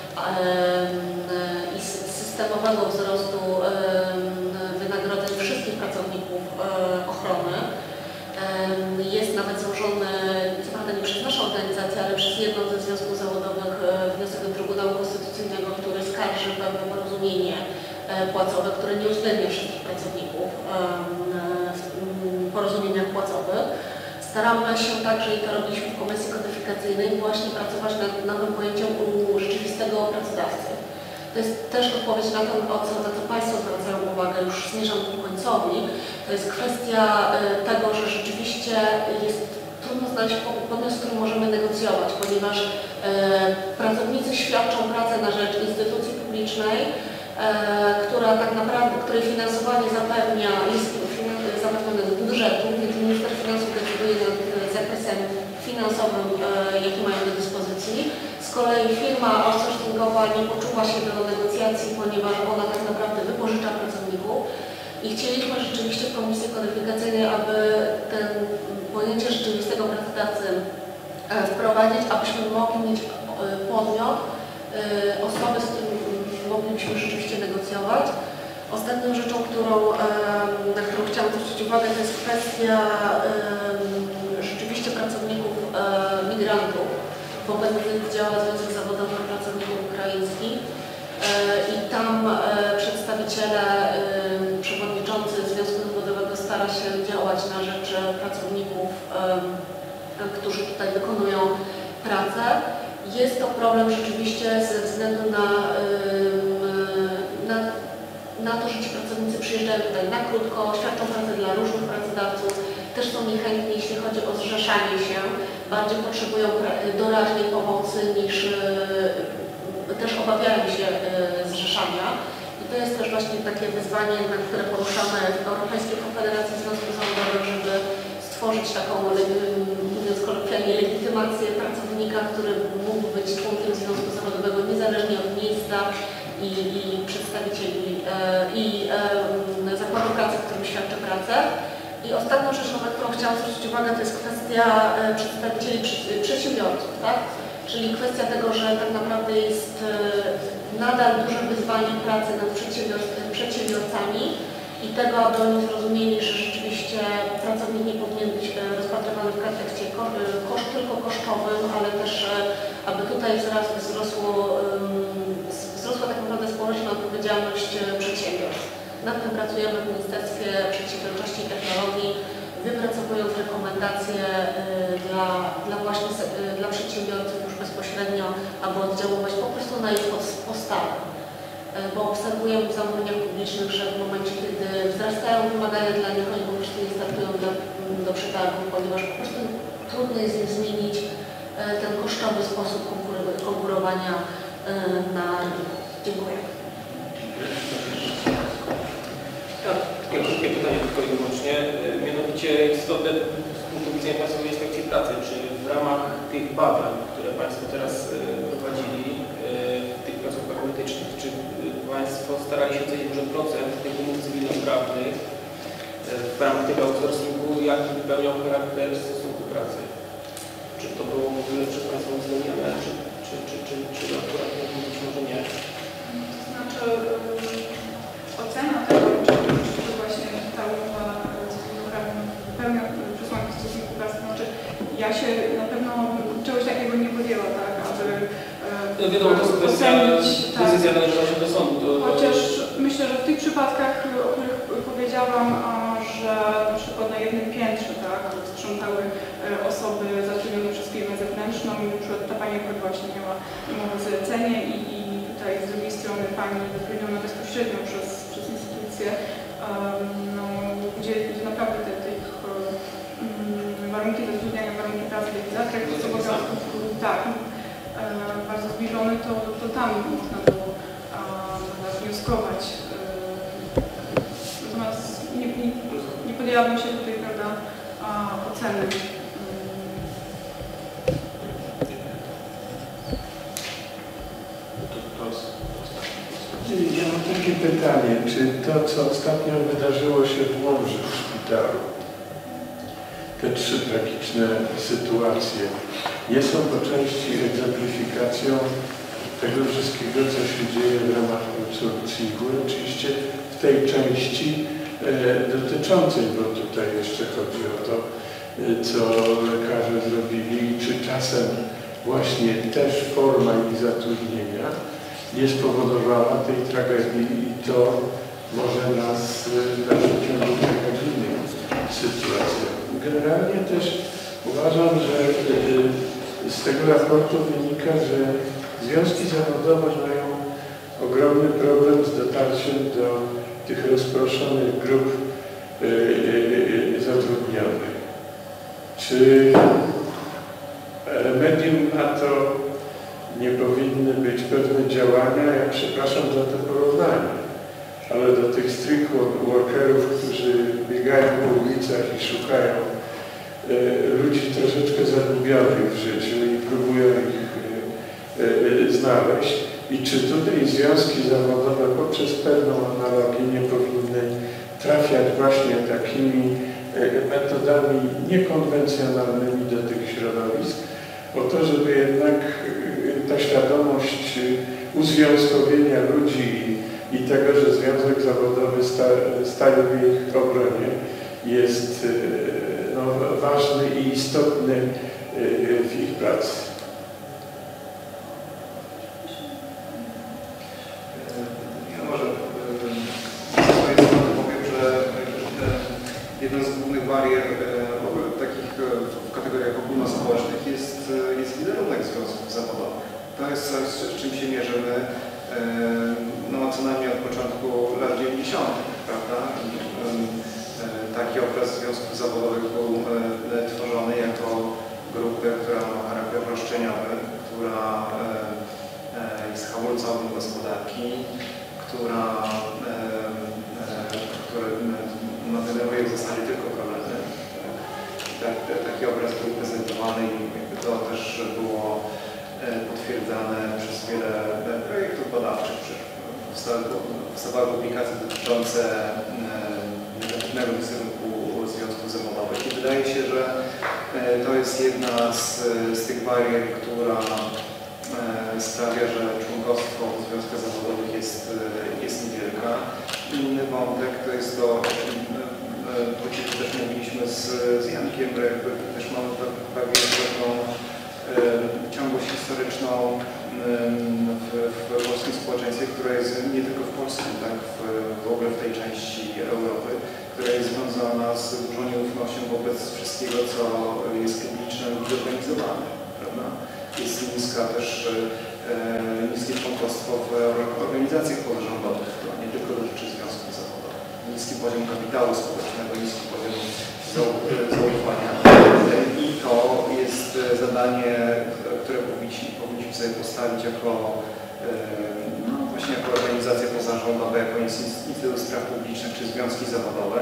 i systemowego wzrostu wynagrodzeń wszystkich pracowników ochrony. Jest nawet złożony, co prawda nie przez naszą organizację, ale przez jedną ze związków zawodowych wniosek do Trybunału Konstytucyjnego, który skarży pewne porozumienie płacowe, które nie uwzględnia wszystkich pracowników w porozumieniach płacowych. Staramy się także, i to robiliśmy w Komisji Kodyfikacyjnej, właśnie pracować nad nowym pojęciem rzeczywistego pracodawcy. To jest też odpowiedź na to, na co Państwo zwracają uwagę, już zmierzam ku końcowi. To jest kwestia tego, że rzeczywiście jest trudno znaleźć podmiot, z którym możemy negocjować, ponieważ pracownicy świadczą pracę na rzecz instytucji publicznej, która tak naprawdę, której finansowanie jest zapewnione z budżetu, więc minister finansów decyduje nad zakresem finansowym, jaki mają do dyspozycji. Z kolei firma outsourcingowa nie poczuwa się do negocjacji, ponieważ ona tak naprawdę wypożycza pracowników. I chcieliśmy rzeczywiście w Komisji Kodyfikacyjnej, aby ten pojęcie rzeczywistego pracodawcy wprowadzić, abyśmy mogli mieć podmiot, osoby, z którymi moglibyśmy rzeczywiście negocjować. Ostatnią rzeczą, na którą chciałam zwrócić uwagę, to jest kwestia rzeczywiście pracowników migrantów. W OPZZ działa Związek Zawodowy Pracowników Ukraińskich i tam przedstawiciele, przewodniczący Związku Zawodowego stara się działać na rzecz pracowników, którzy tutaj wykonują pracę. Jest to problem rzeczywiście ze względu na to, że ci pracownicy przyjeżdżają tutaj na krótko, świadczą pracę dla różnych pracodawców, też są niechętni, jeśli chodzi o zrzeszanie się, bardziej potrzebują doraźnej pomocy niż też obawiają się zrzeszania. I I to jest też właśnie takie wyzwanie, na które poruszamy w Europejskiej Konfederacji Związków Zawodowych, żeby stworzyć taką, mówiąc kolokwialnie, legitymację pracownika, który mógł być członkiem związku zawodowego niezależnie od miejsca i przedstawicieli i zakładu pracy, w którym świadczy pracę. I ostatnią rzeczą, na którą chciałam zwrócić uwagę, to jest kwestia przedstawicieli przedsiębiorców, tak? Czyli kwestia tego, że tak naprawdę jest nadal duże wyzwanie pracy nad przedsiębiorcami i tego, aby oni zrozumieli, że rzeczywiście pracownik nie powinien być rozpatrywany w kontekście tylko kosztowym, ale też aby tutaj wzrosła tak naprawdę społeczna odpowiedzialność przedsiębiorstw. Nad tym pracujemy w Ministerstwie Przedsiębiorczości i Technologii, wypracowując rekomendacje dla przedsiębiorców już bezpośrednio, aby oddziaływać po prostu na ich postawę. Bo obserwujemy w zamówieniach publicznych, że w momencie, kiedy wzrastają wymagania dla nich, oni po prostu nie startują do przetargu, ponieważ po prostu trudno jest im zmienić ten kosztowy sposób konkurowania na rynku. Dziękuję. Takie krótkie pytanie tylko i wyłącznie, mianowicie istotne z punktu widzenia Państwowej Inspekcji Pracy, czy w ramach tych badań, które Państwo teraz prowadzili, tych placówkach medycznych, czy Państwo starali się ocenić może procent tych umów cywilnoprawnych w ramach tego outsourcingu, jaki wypełniał charakter stosunku pracy? Czy to było w ogóle przez Państwa uwzględniane, czy akurat być może nie? To znaczy ocena tego, czy właśnie ta umowa cywilnoprawna wypełnia przesłanki stosunku pracy, to znaczy ja się na pewno czegoś takiego nie podjęła, tak, aby no wiadomo, to jest kwestia, decyzja należała się do sądu. Chociaż myślę, że w tych przypadkach, o których powiedziałam, że na przykład na jednym piętrze, tak, sprzątały osoby zatrudnione przez firmę zewnętrzną i na przykład ta pani akurat właśnie miała umowę zlecenie i tutaj z drugiej strony pani zatrudniona bezpośrednio przez instytucję, no, gdzie naprawdę tych warunki zatrudniania, warunki pracy, zakres obowiązków, tak, bardzo zbliżony, to tam można było wnioskować. Natomiast nie podjęłabym się tutaj, prawda, oceny. Ja mam takie pytanie, czy to, co ostatnio wydarzyło się w Łomży w szpitalu, te 3 tragiczne sytuacje, nie są po części egzemplifikacją tego wszystkiego, co się dzieje w ramach outsourcingu, oczywiście w tej części dotyczącej, bo tutaj jeszcze chodzi o to, co lekarze zrobili i czy czasem właśnie też forma ich zatrudnienia nie spowodowała tej tragedii i to może nas w dalszym ciągu czekać w innych sytuacjach. Generalnie też uważam, że z tego raportu wynika, że związki zawodowe mają ogromny problem z dotarciem do tych rozproszonych grup zatrudnionych. Czy remedium na to nie powinny być pewne działania, ja przepraszam za to porównanie, ale do tych street workerów, którzy biegają po ulicach i szukają ludzi troszeczkę zagubionych w życiu i próbują ich znaleźć. I czy tutaj związki zawodowe poprzez pewną analogię nie powinny trafiać właśnie takimi metodami niekonwencjonalnymi do tych środowisk, po to, żeby jednak ta świadomość uzwiązkowienia ludzi i tego, że związek zawodowy staje w ich obronie, jest no, ważny i istotny w ich pracy. Ja może ze swojej strony powiem, że jedną z głównych barier w ogóle takich w kategoriach ogólnospołecznych jest wizerunek związków zawodowych. To jest coś, z czym się mierzymy no, co najmniej od początku lat 90., prawda? Taki okres związków zawodowych był tworzony jako grupy, która ma charakter roszczeniowy, która jest hamulcową gospodarki, która taki obraz był prezentowany i jakby to też było potwierdzane przez wiele projektów badawczych. Powstawały publikacje dotyczące negatywnego wizerunku związków zawodowych i wydaje się, że to jest jedna z tych barier, która sprawia, że członkostwo w związkach zawodowych jest niewielka. Inny wątek to jest to, o czym też mówiliśmy z Jankiem, że jakby też mamy pewną ciągłość historyczną w polskim społeczeństwie, które jest nie tylko w Polsce, tak w ogóle w tej części Europy, która jest związana z dużą nieufnością wobec wszystkiego, co jest publiczne lub zorganizowane, prawda? Jest niskie członkostwo w organizacjach pozarządowych, to nie tylko dotyczy związków zawodowych. Niski poziom kapitału społecznego, niski poziom zaufania. I to jest zadanie, które powinniśmy sobie postawić właśnie jako organizacje pozarządowe, jako Instytut Spraw Publicznych czy związki zawodowe,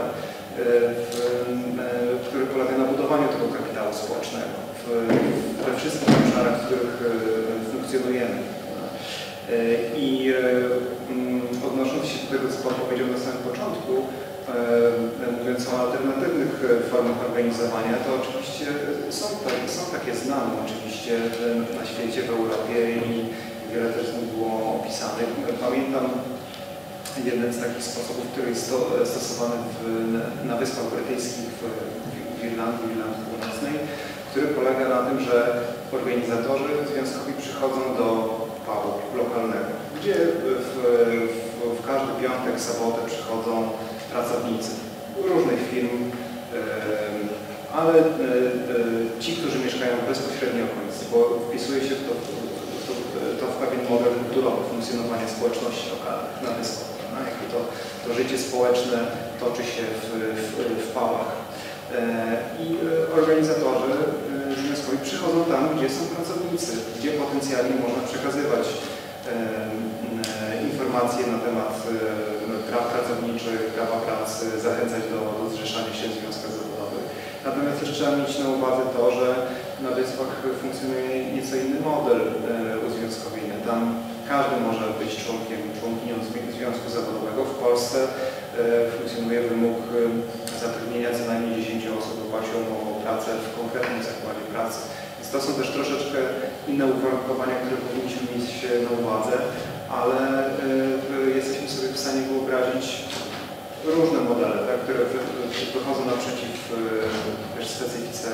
które polega na budowaniu tego kapitału społecznego we wszystkich obszarach, w których funkcjonujemy. I odnosząc się do tego, co Pan powiedział na samym początku, mówiąc o alternatywnych formach organizowania, to oczywiście są takie znane oczywiście na świecie, w Europie i wiele też z nich było opisanych. Pamiętam jeden z takich sposobów, który jest stosowany na Wyspach Brytyjskich w Irlandii Północnej, który polega na tym, że organizatorzy związkowi przychodzą do pubu lokalnego, gdzie w każdy piątek, sobotę przychodzą pracownicy różnych firm, ale ci, którzy mieszkają bezpośrednio w okolicy, bo wpisuje się to w pewien model kulturowy funkcjonowania społeczności lokalnych na wyspach. Jakby to życie społeczne toczy się w pubach. I organizatorzy związkowi przychodzą tam, gdzie są pracownicy, gdzie potencjalnie można przekazywać informacje na temat praw pracowniczych, prawa pracy, zachęcać do zrzeszania się w związkach zawodowych. Natomiast też trzeba mieć na uwadze to, że na Wyspach funkcjonuje nieco inny model uzwiązkowienia. Tam każdy może być członkinią związku zawodowego. W Polsce funkcjonuje wymóg zatrudnienia co najmniej 10 osób w oparciu o umowę o pracę w konkretnym zakładzie pracy. Więc to są też troszeczkę inne uwarunkowania, które powinniśmy mieć na uwadze, ale jesteśmy sobie w stanie wyobrazić różne modele, tak, które wychodzą naprzeciw też specyfice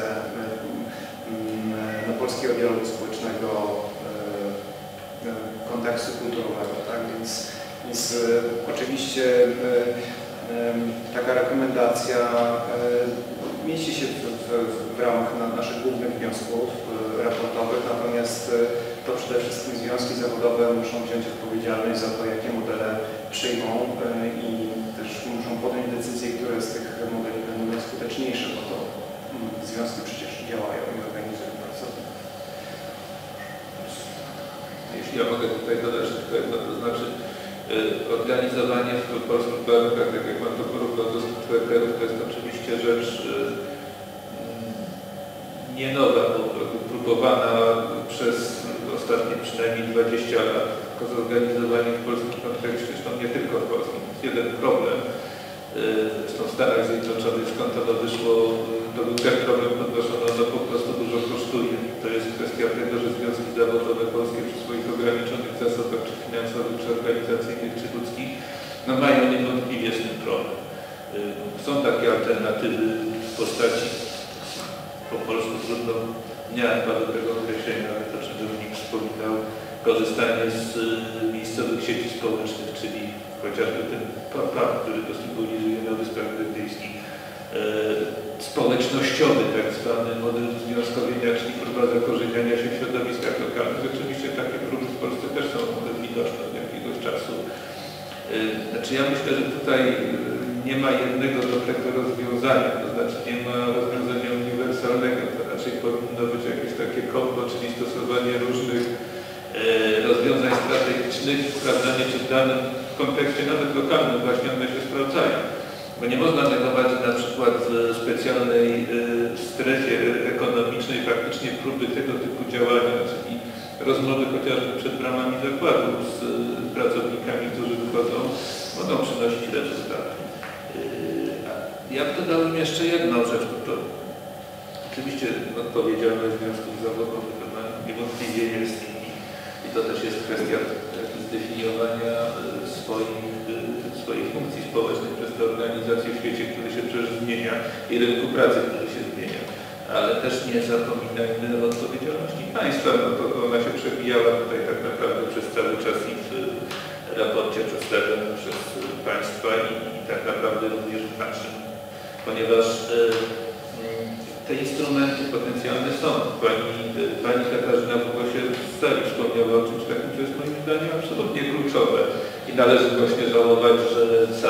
polskiego dialogu społecznego, kontekstu kulturowego. Tak? Więc oczywiście taka rekomendacja mieści się w ramach naszych głównych wniosków raportowych, natomiast to przede wszystkim związki zawodowe muszą wziąć odpowiedzialność za to, jakie modele przyjmą i też muszą podjąć decyzje, które z tych modeli będą najskuteczniejsze, bo to związki przecież działają i organizują pracowników. Jeśli ja mogę tutaj dodać tylko jedno, to znaczy organizowanie w polskich warunkach, tak jak Pan to porównał do skleperów, to jest oczywiście rzecz nie nowa, bo próbowana przez ostatnie przynajmniej 20 lat, tylko zorganizowanie w polskim kontekście, zresztą nie tylko w polskim, jest jeden problem. Zresztą w Stanach Zjednoczonych, skąd ono wyszło, to był ten problem podnoszony, ono po prostu dużo kosztuje. To jest kwestia tego, że związki zawodowe polskie przy swoich ograniczonych zasobach, czy finansowych, czy organizacyjnych, czy ludzkich, no mają niewątpliwie z tym problem. Są takie alternatywy w postaci, po polsku trudno, nie chyba do tego określenia, ale to, czym Dominik wspominał, korzystanie z miejscowych sieci społecznych, czyli chociażby ten PAP, który to symbolizuje na Wyspach Brytyjskich, społecznościowy tak zwany model związkowienia, czyli próba zakorzeniania się w środowiskach lokalnych. Rzeczywiście takie próby w Polsce też są widoczne od jakiegoś czasu. Znaczy ja myślę, że tutaj nie ma jednego dobrego rozwiązania, to znaczy nie ma rozwiązania uniwersalnego, to raczej powinno być jakieś takie kombo, czyli stosowanie różnych rozwiązań strategicznych, sprawdzanie, czy w danym kontekście, nawet lokalnym, właśnie one się sprawdzają. Bo nie można negować, że na przykład w specjalnej strefie ekonomicznej faktycznie próby tego typu działania, czyli rozmowy chociażby przed bramami zakładu z pracownikami, którzy wychodzą, mogą przynosić rezultaty. Ja dodałbym jeszcze jedną rzecz, bo to oczywiście odpowiedzialność związków zawodowych niewątpliwie jest i to też jest kwestia zdefiniowania swoich funkcji społecznych przez te organizacje w świecie, który się przecież zmienia i rynku pracy, który się zmienia. Ale też nie zapominajmy o odpowiedzialności państwa, no to ona się przebijała tutaj tak naprawdę przez cały czas i w raporcie przedstawionym przez państwa i tak naprawdę również w naszym, ponieważ te instrumenty potencjalne są. Pani Katarzyna w głosie stali wspomniała o czymś takim, co jest moim zdaniem absolutnie kluczowe i należy właśnie żałować, że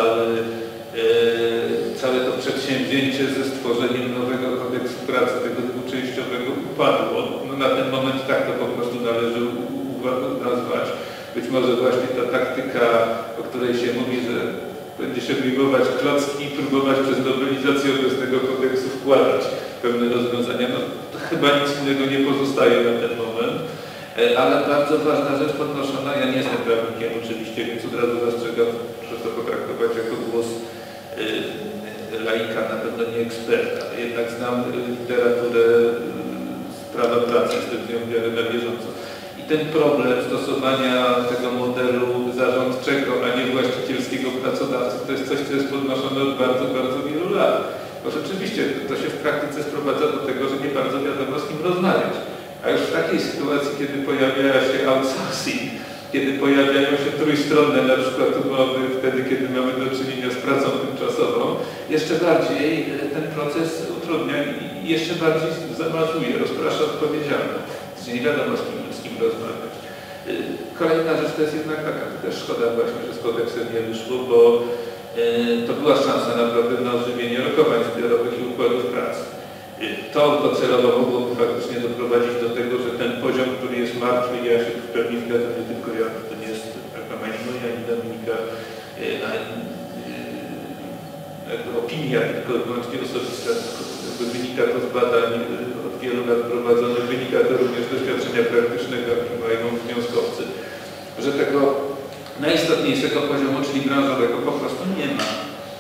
całe to przedsięwzięcie ze stworzeniem nowego kodeksu pracy, tego dwuczęściowego upadło. No, na ten moment tak to po prostu należy nazwać. Być może właśnie ta taktyka, o której się mówi, że będzie się wyjmować klocki i próbować przez nowelizację obecnego kodeksu wkładać pewne rozwiązania. No, to chyba nic innego nie pozostaje na ten moment. Ale bardzo ważna rzecz podnoszona, ja nie jestem prawnikiem oczywiście, więc od razu zastrzegam, że to potraktować jako głos laika, na pewno nie eksperta. Jednak znam literaturę z prawa pracy, jestem z nią w miarę na bieżąco. I ten problem stosowania tego modelu zarządczego, a nie właścicielskiego pracodawcy, to jest coś, co jest podnoszone od bardzo, bardzo wielu lat. Bo rzeczywiście to się w praktyce sprowadza do tego, że nie bardzo wiadomo z kim rozmawiać. A już w takiej sytuacji, kiedy pojawia się outsourcing, kiedy pojawiają się trójstronne na przykład umowy, wtedy kiedy mamy do czynienia z pracą tymczasową, jeszcze bardziej ten proces utrudnia i jeszcze bardziej zamazuje, rozprasza odpowiedzialność. Czyli nie wiadomo z kim rozmawiać. Kolejna rzecz to jest jednak taka, to też szkoda właśnie, że z kodeksem nie wyszło, bo to była szansa naprawdę na ożywienie rokowań zbiorowych i układów pracy. To docelowo mogłoby faktycznie doprowadzić do tego, że ten poziom, który jest martwy, ja się w pełni zgadzam, nie tylko ja, to nie jest ani moja, ani Dominika, opinia, tylko wyłącznie osobista, wynika to z badań od wielu lat prowadzonych, wynika to również z doświadczenia praktycznego, jakie mają związkowcy, że tego najistotniejszego poziomu, czyli branżowego, po prostu nie ma.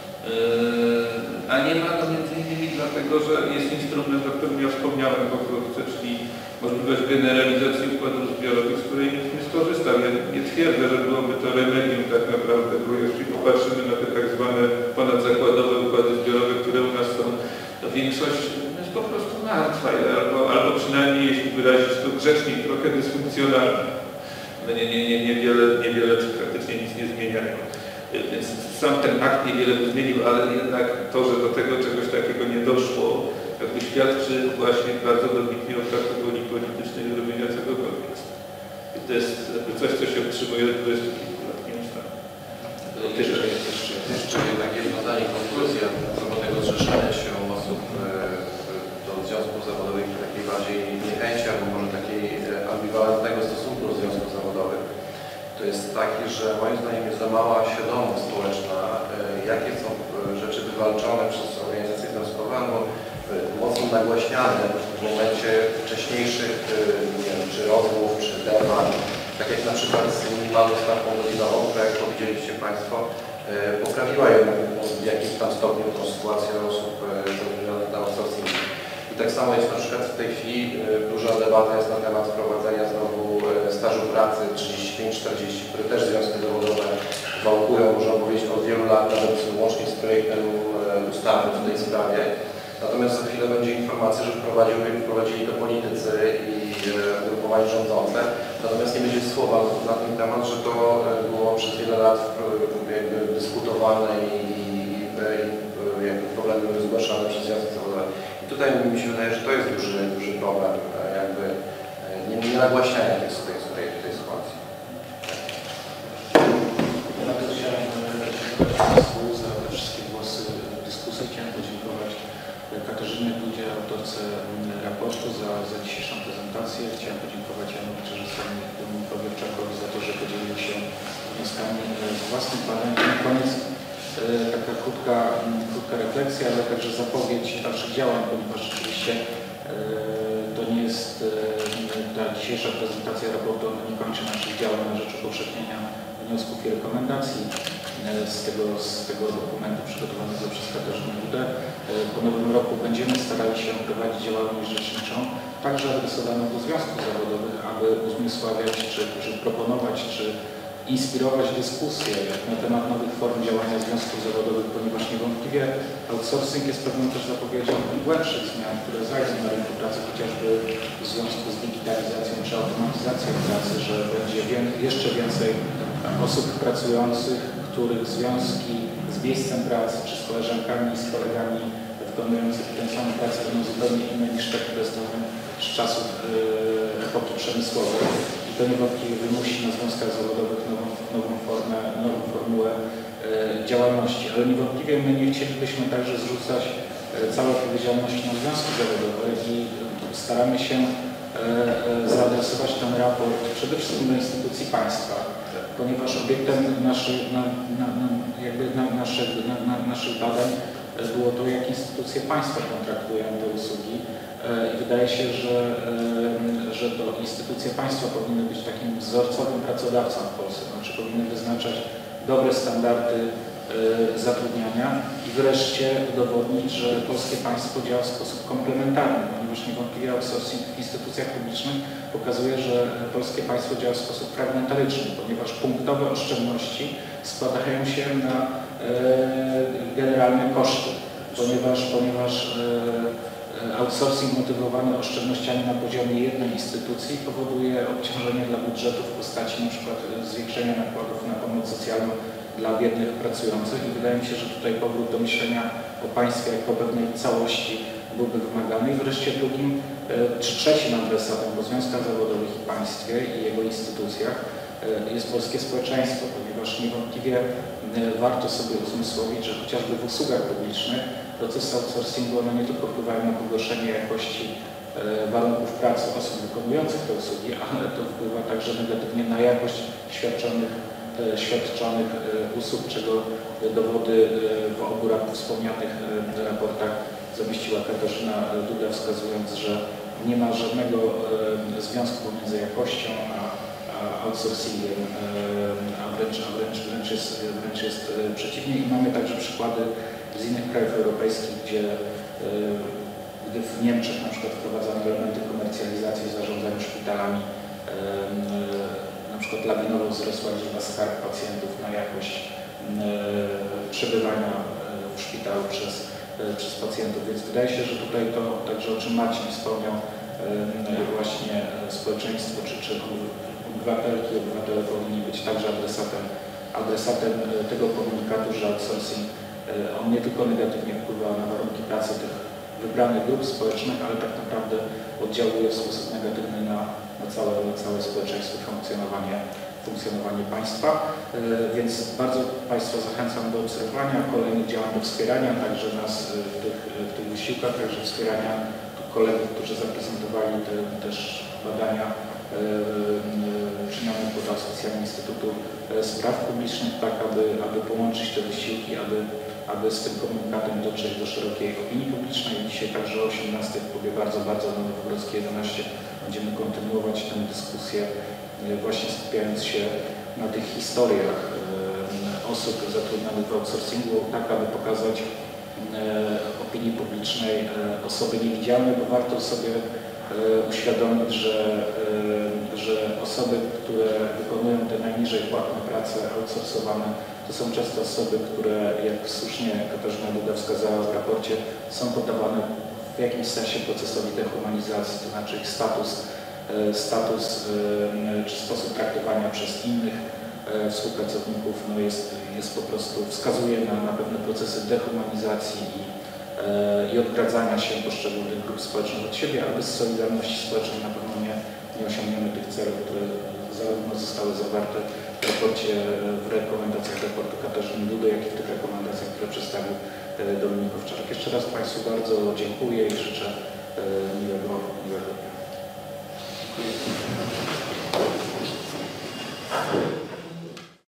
A nie ma to między innymi dlatego, że jest instrument, o którym ja wspomniałem pokrótce, czyli możliwość generalizacji układów zbiorowych, z której nikt nie skorzystał. Ja nie twierdzę, że byłoby to remedium tak naprawdę, bo jeśli popatrzymy na te tak zwane ponadzakładowe układy zbiorowe, które u nas są, to większość jest po prostu martwa, albo przynajmniej, jeśli wyrazić to grzeczniej, trochę dysfunkcjonalna. No niewiele czy praktycznie nic nie zmieniają. Więc sam ten akt niewiele by zmienił, ale jednak to, że do tego czegoś takiego nie doszło, jakby świadczy właśnie bardzo dobitnie o braku woli politycznej robienia tego kodeksu. I to jest coś, co się utrzymuje od 20 kilku lat, nie myślałem. Jeszcze jednak jedno zdanie, konkluzja co do tego zrzeszania się osób do związków zawodowych takiej bardziej niechęci albo może takiej ambiwalentnego stosunku do związków zawodowych. To jest taki, że moim zdaniem jest za mała świadomość społeczna, jakie są rzeczy wywalczone przez organizacje związkowe, albo mocno nagłaśniane w momencie wcześniejszych, nie wiem, czy rozmów, czy debat, tak jak na przykład z minimalną stawką godzinową, która, jak powiedzieliście Państwo, poprawiła jednak w jakimś tam stopniu tą sytuację osób zatrudnionych na outsourcing. I tak samo jest na przykład w tej chwili duża debata jest na temat wprowadzenia znowu stażu pracy 35-40, który też związki zawodowe wałkują, można powiedzieć, od wielu lat, nawet łącznie z projektem ustawy w tej sprawie. Natomiast za chwilę będzie informacja, że wprowadzili to politycy i ugrupowania rządzące. Natomiast nie będzie słowa na ten temat, że to było przez wiele lat jakby dyskutowane i jakby problemy były zgłaszane przez związki zawodowe. I tutaj mi się wydaje, że to jest duży problem, jakby nie nagłaśniania tej sytuacji. Bardzo chciałem podziękować za te wszystkie głosy w dyskusji. Chciałem podziękować Katarzynie Dudzie, autorce raportu, za dzisiejszą prezentację. Chciałem podziękować Janowi Czerzystemu i Dominikowi Owczakowi za to, że podzielił się wnioskami z własnym panelem. Na koniec taka krótka refleksja, ale także zapowiedź dalszych działań, ponieważ rzeczywiście to nie jest ta dzisiejsza prezentacja raportu, ona nie kończy naszych działań na rzecz upowszechnienia wniosków i rekomendacji z tego dokumentu przygotowanego przez Katarzynę Dudę. Po nowym roku będziemy starali się prowadzić działalność rzeczniczą, także adresowaną do związków zawodowych, aby uzmysławiać, czy proponować, czy inspirować dyskusję na temat nowych form działania związków zawodowych, ponieważ niewątpliwie outsourcing jest pewną też zapowiedzią głębszych zmian, które zajdą na rynku pracy, chociażby w związku z digitalizacją czy automatyzacją pracy, że będzie jeszcze więcej osób pracujących, których związki z miejscem pracy, czy z koleżankami, z kolegami wykonującymi tę samą pracę będą zupełnie inne niż te, które znamy z czasów epoki przemysłowej. I to niewątpliwie wymusi na związkach zawodowych nową formułę działalności. Ale niewątpliwie my nie chcielibyśmy także zrzucać całej odpowiedzialności na związki zawodowe i staramy się zaadresować ten raport przede wszystkim do instytucji państwa, ponieważ obiektem naszych badań było to, jak instytucje państwa kontraktują te usługi i wydaje się, że to instytucje państwa powinny być takim wzorcowym pracodawcą w Polsce, znaczy powinny wyznaczać dobre standardy zatrudniania i wreszcie udowodnić, że polskie państwo działa w sposób komplementarny, ponieważ niewątpliwie outsourcing w instytucjach publicznych pokazuje, że polskie państwo działa w sposób fragmentaryczny, ponieważ punktowe oszczędności składają się na generalne koszty, ponieważ outsourcing motywowany oszczędnościami na poziomie jednej instytucji powoduje obciążenie dla budżetu w postaci np. zwiększenia nakładów na pomoc socjalną dla biednych pracujących i wydaje mi się, że tutaj powrót do myślenia o państwie jako pewnej całości byłby wymagany. I wreszcie drugim czy trzecim adresatem po związkach zawodowych i państwie i jego instytucjach jest polskie społeczeństwo, ponieważ niewątpliwie warto sobie uzmysłowić, że chociażby w usługach publicznych procesy outsourcingu one nie tylko wpływają na pogorszenie jakości warunków pracy osób wykonujących te usługi, ale to wpływa także negatywnie na jakość świadczonych usług, czego dowody w obu wspomnianych raportach zamieściła Katarzyna Duda, wskazując, że nie ma żadnego związku pomiędzy jakością a outsourcingiem, a wręcz jest przeciwnie. I mamy także przykłady z innych krajów europejskich, gdy w Niemczech na przykład wprowadzano elementy komercjalizacji w zarządzaniu szpitalami, na przykład lawinowo wzrosła liczba skarg pacjentów na jakość przebywania w szpitalu przez pacjentów, więc wydaje się, że tutaj to także, o czym Marcin wspomniał, właśnie społeczeństwo czy obywatelki, obywatele powinni być także adresatem tego komunikatu, że outsourcing on nie tylko negatywnie wpływa na warunki pracy tych wybranych grup społecznych, ale tak naprawdę oddziałuje w sposób negatywny na całe społeczeństwo, funkcjonowanie państwa. Więc bardzo Państwa zachęcam do obserwowania kolejnych działań, do wspierania także nas w tych wysiłkach, także wspierania kolegów, którzy zaprezentowali te też badania czynione pod auspicjami Instytutu Spraw Publicznych, tak aby połączyć te wysiłki, aby z tym komunikatem dotrzeć do szerokiej opinii publicznej. Dzisiaj także o 18 w klubie bardzo na Nowogrodzkiej 11 będziemy kontynuować tę dyskusję, właśnie skupiając się na tych historiach osób zatrudnionych w outsourcingu, tak aby pokazać opinii publicznej osoby niewidzialne, bo warto sobie uświadomić, że osoby, które wykonują te najniżej płatne prace outsourcowane, to są często osoby, które, jak słusznie Katarzyna Duda wskazała w raporcie, są poddawane w jakimś sensie procesowi dehumanizacji, to znaczy ich status czy sposób traktowania przez innych współpracowników jest po prostu, wskazuje na pewne procesy dehumanizacji i odgradzania się poszczególnych grup społecznych od siebie, a bez solidarności społecznej na pewno nie osiągniemy tych celów, które zarówno zostały zawarte w raporcie, w rekomendacjach raportu Katarzyny Dudy, jak i w tych rekomendacjach, które przedstawił Dominik Owczarek. Jeszcze raz Państwu bardzo dziękuję i życzę miłego dnia.